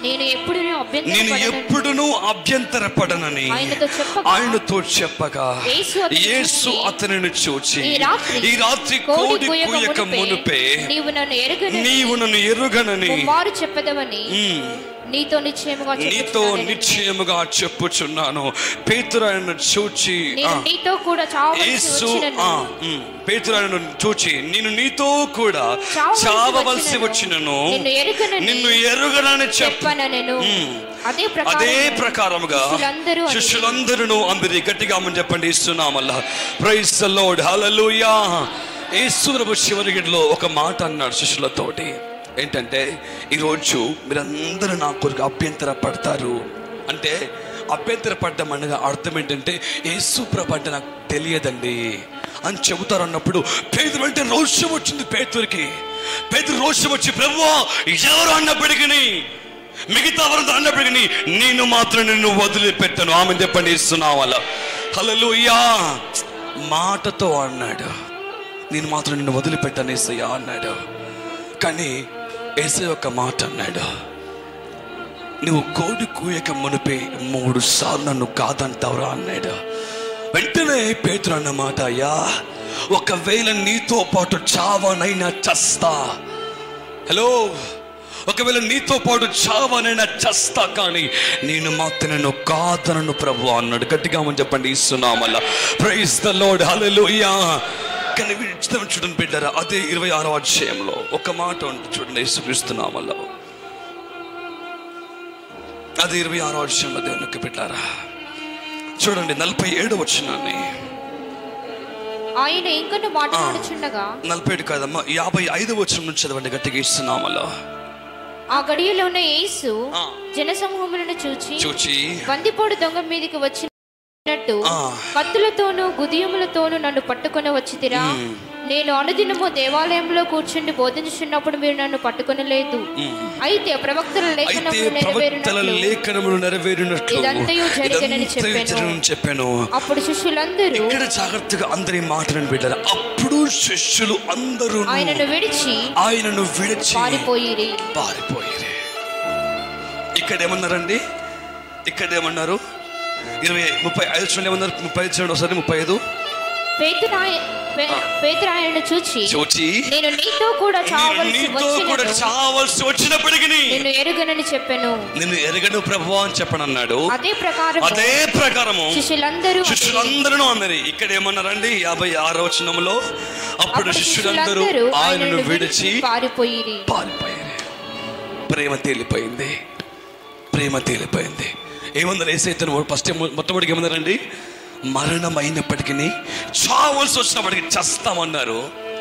నేను ఎప్పుడు నేను ఎప్పుడును అభ్యంతరపడనని ఆయనతో చెప్పగా యేసు అతనిని చూచి ఈ రాత్రి కోడి కూయక మునుపే నీవు నన్ను ఎరుగనని వారు చెప్పదవని నీతో నిశ్చయముగా నీతో నిశ్చయముగా చెప్పుచున్నాను. పేతురు ఆయనను చూచి నీతో కూడా యేసు పేతురు ఆయనను చూచి నేను నీతో కూడా చావవలసి వచ్చినను నిన్ను ఎరుగనని చెప్పాను. అదే ప్రకారముగా శిష్యులందరూ అందరి గట్టిగా మనం చెప్పండి ఇస్తున్నామల్లా. Praise the lord, hallelujah. యేసు ప్రభు చివరి గడిలో ఒక మాట అన్నాడు శిష్యులతోటి. ఏంటంటే ఈరోజు మీరందరూ నా కొరకు అభ్యంతర పడతారు అంటే, అభ్యంతర పడ్డం అనగా అర్థం ఏంటంటే యేసు ప్రభు అంటే నాకు తెలియదండి అని చెబుతారు అన్నప్పుడు పేతురు అంటే రోషం వచ్చింది. పేతురికి పేతురు రోషం వచ్చి ప్రభువా ఎవరు అన్నప్పటికీ, మిగతా వారంతా అన్నప్పటికీ నేను మాత్రం నిన్ను వదిలిపెట్టాను. ఆమె చెప్పండి ఇస్తున్నావు అలా. హల్లెలూయా. మాటతో అన్నాడు, నేను మాత్రం నిన్ను వదిలిపెట్టాను యేసయ్యా అన్నాడు. కానీ యేసయ్య ఒక మాట అన్నాడు, నువ్వు కోడి కూయక మునిపే మూడు సార్లు నన్ను కాదంటావురా అన్నాడు. వెంటనే పేతురు అన్న మాట, అయ్యా ఒకవేళ నీతో పాటు చావనైనా చస్తా, హలో ఒకవేళ నీతో పాటు చావనైనా చస్తా కానీ నేను మాత్రం నేను కాదనను ప్రభు అన్నాడు. గట్టిగా మనం చెప్పండి ఇస్తున్నామల్లా. Praise the lord, hallelujah. కానీ చూడండి బిడ్డారా, అదే ఇరవై ఆరో అధ్యాయంలో ఒక మాట ఉంటుంది చూడండి. యేసుక్రీస్తునామములో అదే ఇరవై ఆరో అధ్యాయంలో దేవునికి బిడ్డారా చూడండి నలభై ఏడు వచనాన్ని. ఆయన ఇంకొన్ని మాట్లాడుచుండగా నలభై ఏడు కాదమ్మా యాభై ఐదు వచనం నుంచి చదవండి గట్టిగా ఇస్తున్నామలో. ఆ గడియలోనే యేసు జనసమూహములను చూచి చూచి బందిపోడు దొంగ మీదికి వచ్చి కత్తులతోనూ గుదియములతోనూ నన్ను పట్టుకొని వచ్చితిరా. నేను అనుదినము దేవాలయంలో కూర్చుండి బోధించున్నప్పుడు మీరు నన్ను పట్టుకొనలేదు. అయితే ప్రవక్తల లేఖనములు నెరవేరినట్లు ఇదంతయు జరిగనని చెప్పాను. అప్పుడు శిష్యులందరూ ఇక్కడ జాగ్రత్తగా అందరి మాటలను పెట్టారు. అప్పుడు శిష్యులు అందరూ ఆయనను విడిచి ఆయనను విడిచి పారిపోయిరి పారిపోయిరి ఇక్కడ ఏమన్నారండి? ఇక్కడ ఏమన్నారు? ఇరవై ముప్పై ఐదు చూడండి ఏమన్నారు? ముప్పై ఐదు చూడండి ఒకసారి. ముప్పై ఐదు పేతురు ఆయనను చూచి చూచి నేను నీతో కూడా చావలసి వచ్చినప్పటికీ నిన్ను ఎరుగనని చెప్పాను. నిన్ను ఎరుగను ప్రభువా అని చెప్పనన్నాడు. అదే ప్రకారం అదే ప్రకారము శిష్యులందరూ శిష్యులందరూ అన్నారు. ఇక్కడ ఏమన్నారండి? యాభై ఆరో వచనంలో అప్పుడు శిష్యులందరూ ఆయనను విడిచి పారిపోయిరి పారిపోయారు. ప్రేమ తేలిపోయింది, ప్రేమ తేలిపోయింది. ఏమన్నారు? యేసయ్యను ఫస్ట్ మొట్టమొదటికి ఏమన్నారండి? మరణం అయినప్పటికీ చావలసి వచ్చినప్పటికీ చస్తామన్నారు.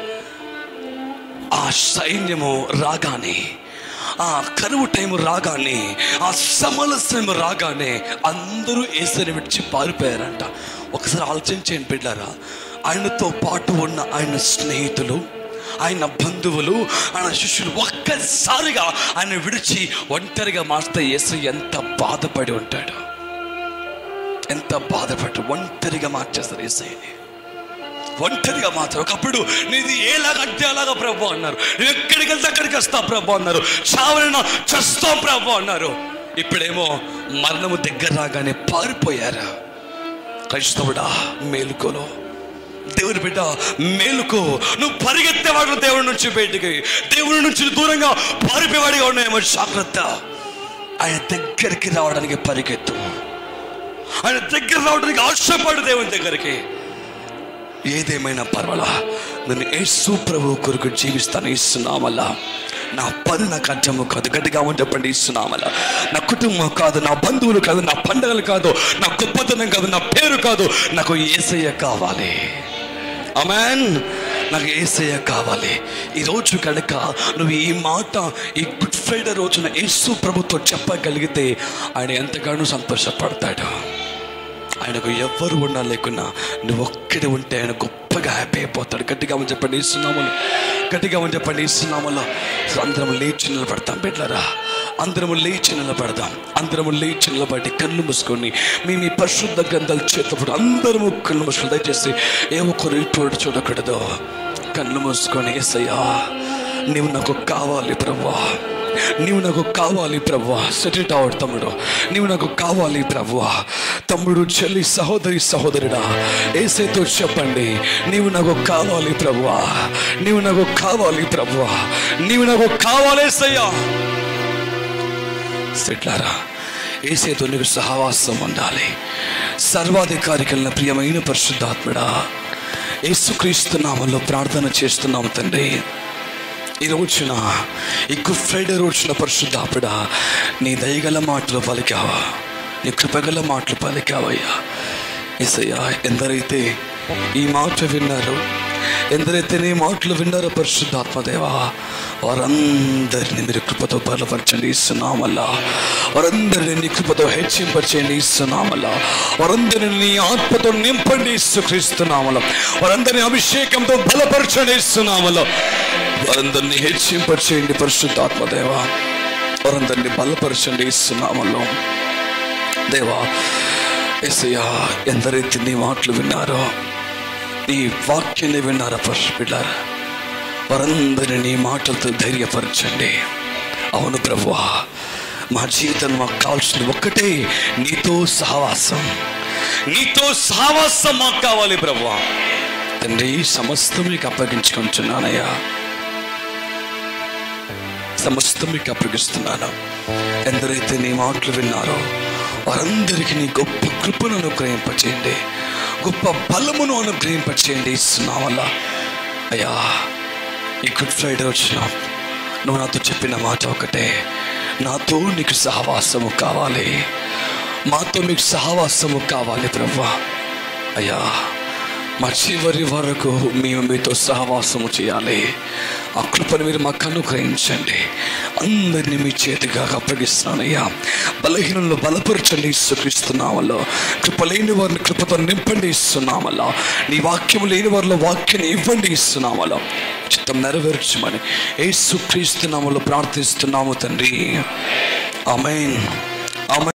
ఆ సైన్యము రాగానే, ఆ కరువు టైం రాగానే, ఆ సమలస్యం రాగానే అందరూ యేసుని విడిచి పారిపోయారంట. ఒకసారి ఆలోచించేయండి బిడ్డారా, ఆయనతో పాటు ఉన్న ఆయన స్నేహితులు, ఆయన బంధువులు, ఆయన శిష్యులు ఒక్కసారిగా ఆయన విడిచి ఒంటరిగా మార్స్తే యేసు ఎంత బాధపడి ఉంటాడు, ఎంత బాధపడి ఒంటరిగా మార్చేస్తారు యేసయ్యని. ఒంటరిగా మాత్రం ఒకప్పుడు నీది ఏలాగంటే అలాగా ప్రభు అన్నారు, నేను ఎక్కడికి వెళ్తే అక్కడికి వస్తా ప్రభు అన్నారు, చావైనా చస్తా ప్రభు అన్నారు. ఇప్పుడేమో మరణము దగ్గర రాగానే పారిపోయారు. క్రైస్తవుడా మేలుకోలో, దేవుని బిడ్డ మేలుకో. నువ్వు పరిగెత్తేవాడు దేవుడి నుంచి బయటికి, దేవుడి నుంచి దూరంగా పారిపోయేవాడిగా ఉన్నాయేమో జాగ్రత్త. ఆయన దగ్గరికి రావడానికి పరిగెత్తు, ఆయన దగ్గర రావడానికి ఆశపడు దేవుని దగ్గరికి. ఏదేమైనా పర్వాలా, నేను యేసు ప్రభు కొరకు జీవిస్తాను ఇస్తున్నామల్లా. నా పని నాకు అర్థము కాదు, గట్టిగా చెప్పండి ఇస్తున్నామల్లా. నా కుటుంబం కాదు, నా బంధువులు కాదు, నా పండుగలు కాదు, నా గొప్పతనం కాదు, నా పేరు కాదు, నాకు యేసయ్య కావాలి. ఆమేన్. నాకు యేసయ్య కావాలి. ఈరోజు కనుక నువ్వు ఈ మాట ఈ గుడ్ ఫ్రైడే రోజున యేసు ప్రభుతో చెప్పగలిగితే ఆయన ఎంతగానో సంతోషపడతాడు. ఆయనకు ఎవ్వరు ఉన్నా లేకున్నా నువ్వు ఒక్కడే ఉంటే ఆయన గొప్పగా హ్యాపీ అయిపోతాడు. గట్టిగా మనం చెప్పండి ఇస్తున్నాము, గట్టిగా మనం చెప్పండి ఇస్తున్నామలో. అందరం లేచి నిలబడతాం బిడ్డలారా, అందరము లేచి నిలబడదాం. అందరము లేచి నిలబడి కళ్ళు మూసుకొని మీ మీ పరిశుద్ధ గ్రంథాలు చేతప్పుడు అందరము కళ్ళు మూసుకొని, దయచేసి ఏ ఒక్కరు ఇటు చూడకూడదు. కళ్ళు మూసుకొని యేసయ్యా నీవు నాకు కావాలి ప్రభువా, నీవు నాకు కావాలి ప్రభువా. సెటిల్ అవుట్ తమ్ముడు, నీవు నాకు కావాలి ప్రభువా. తమ్ముడు, చెల్లి, సహోదరి, సహోదరుడా, యేసయ్యతో చెప్పండి, నీవు నాకు కావాలి ప్రభువా, నీవు నాకు కావాలి ప్రభువా, నీవు నాకు కావాలి యేసయ్యా. సెట్లారా, యేసయ్యతో నీకు సహవాసం ఉండాలి. సర్వాధికారి కలిగిన ప్రియమైన పరిశుద్ధాత్ముడా, యేసుక్రీస్తు నామములో ప్రార్థన చేస్తున్నాము తండ్రి. ఈ రోజున ఈ గుడ్ ఫ్రైడే రోజున పరిశుద్ధాత్ముడా, నీ దయగల మాటలు పలికావా, నీ కృపగల మాటలు పలికావయ్యా. యేసయ్యా, ఎందరైతే ఈ మాట విన్నారో, ఎందరైతే నీ మాటలు విన్నారో పరిశుద్ధాత్మదేవా, వారందరినీ మీరు కృపతో బలపరచండి ఇస్తున్నామల్లా. వారందరినీ నీ కృపతో హెచ్చింపచేయండి ఇస్తున్నామల్లా. వారందరినీ నీ ఆత్మతో నింపండి ఇస్తున్నామల్లా. వారందరినీ అభిషేకంతో బలపరచండి ఇస్తున్నామల్లా. వారందరినీ హెచ్చింపచేయండి పరిశుద్ధాత్మదేవా. వారందరినీ బలపరచండి ఇస్తున్నామల్లో దేవా. యేసయ్యా, ఎందరైతే నీ మాటలు విన్నారో, నీ వాక్యాన్ని విన్నారా పరిశుద్ధారా, వారందరినీ నీ మాటలతో ధైర్యపరచండి. అవును ప్రభువా, మా జీవితం మాకు కావాల్సింది ఒక్కటే, నీతో సహవాసం. నీతో సహవాసం మాకు కావాలి ప్రభువా. తండ్రి, సమస్తం మీకు అప్పగించుకుంటున్నానయ్యా, సమస్తం మీకు అప్పగిస్తున్నాను. ఎందరైతే నీ మాటలు విన్నారో వారందరికీ నీ గొప్ప కృపను అనుగ్రహింపచేయండి, గొప్ప బలమును అనుగ్రహింపచేయండి ఇస్తున్నావల్ల. అయ్యా, ఈ గుడ్ ఫ్రైడే వచ్చిన నువ్వు నాతో చెప్పిన మాట ఒకటే, నాతో నీకు సహవాసము కావాలి, మాతో మీకు సహవాసము కావాలి ప్రభువా. అయ్యా, మా చివరి వరకు మేము మీతో సహవాసము చేయాలి. ఆ కృపను మీరు మాకు అనుగ్రహించండి. అందరినీ మీ చేతిగా అప్పగిస్తున్నానయ్యా. బలహీనంలో బలపరచండి ఇస్తున్నామల్లో. కృప లేని వారిని కృపతో నింపండి ఇస్తున్నామల్లో. నీ వాక్యం లేని వారిలో వాక్యాన్ని ఇవ్వండి ఇస్తున్నామల్లో. చిత్తం నెరవేర్చమని యేసుక్రీస్తు నామములో ప్రార్థిస్తున్నాము తండ్రి. ఆమేన్.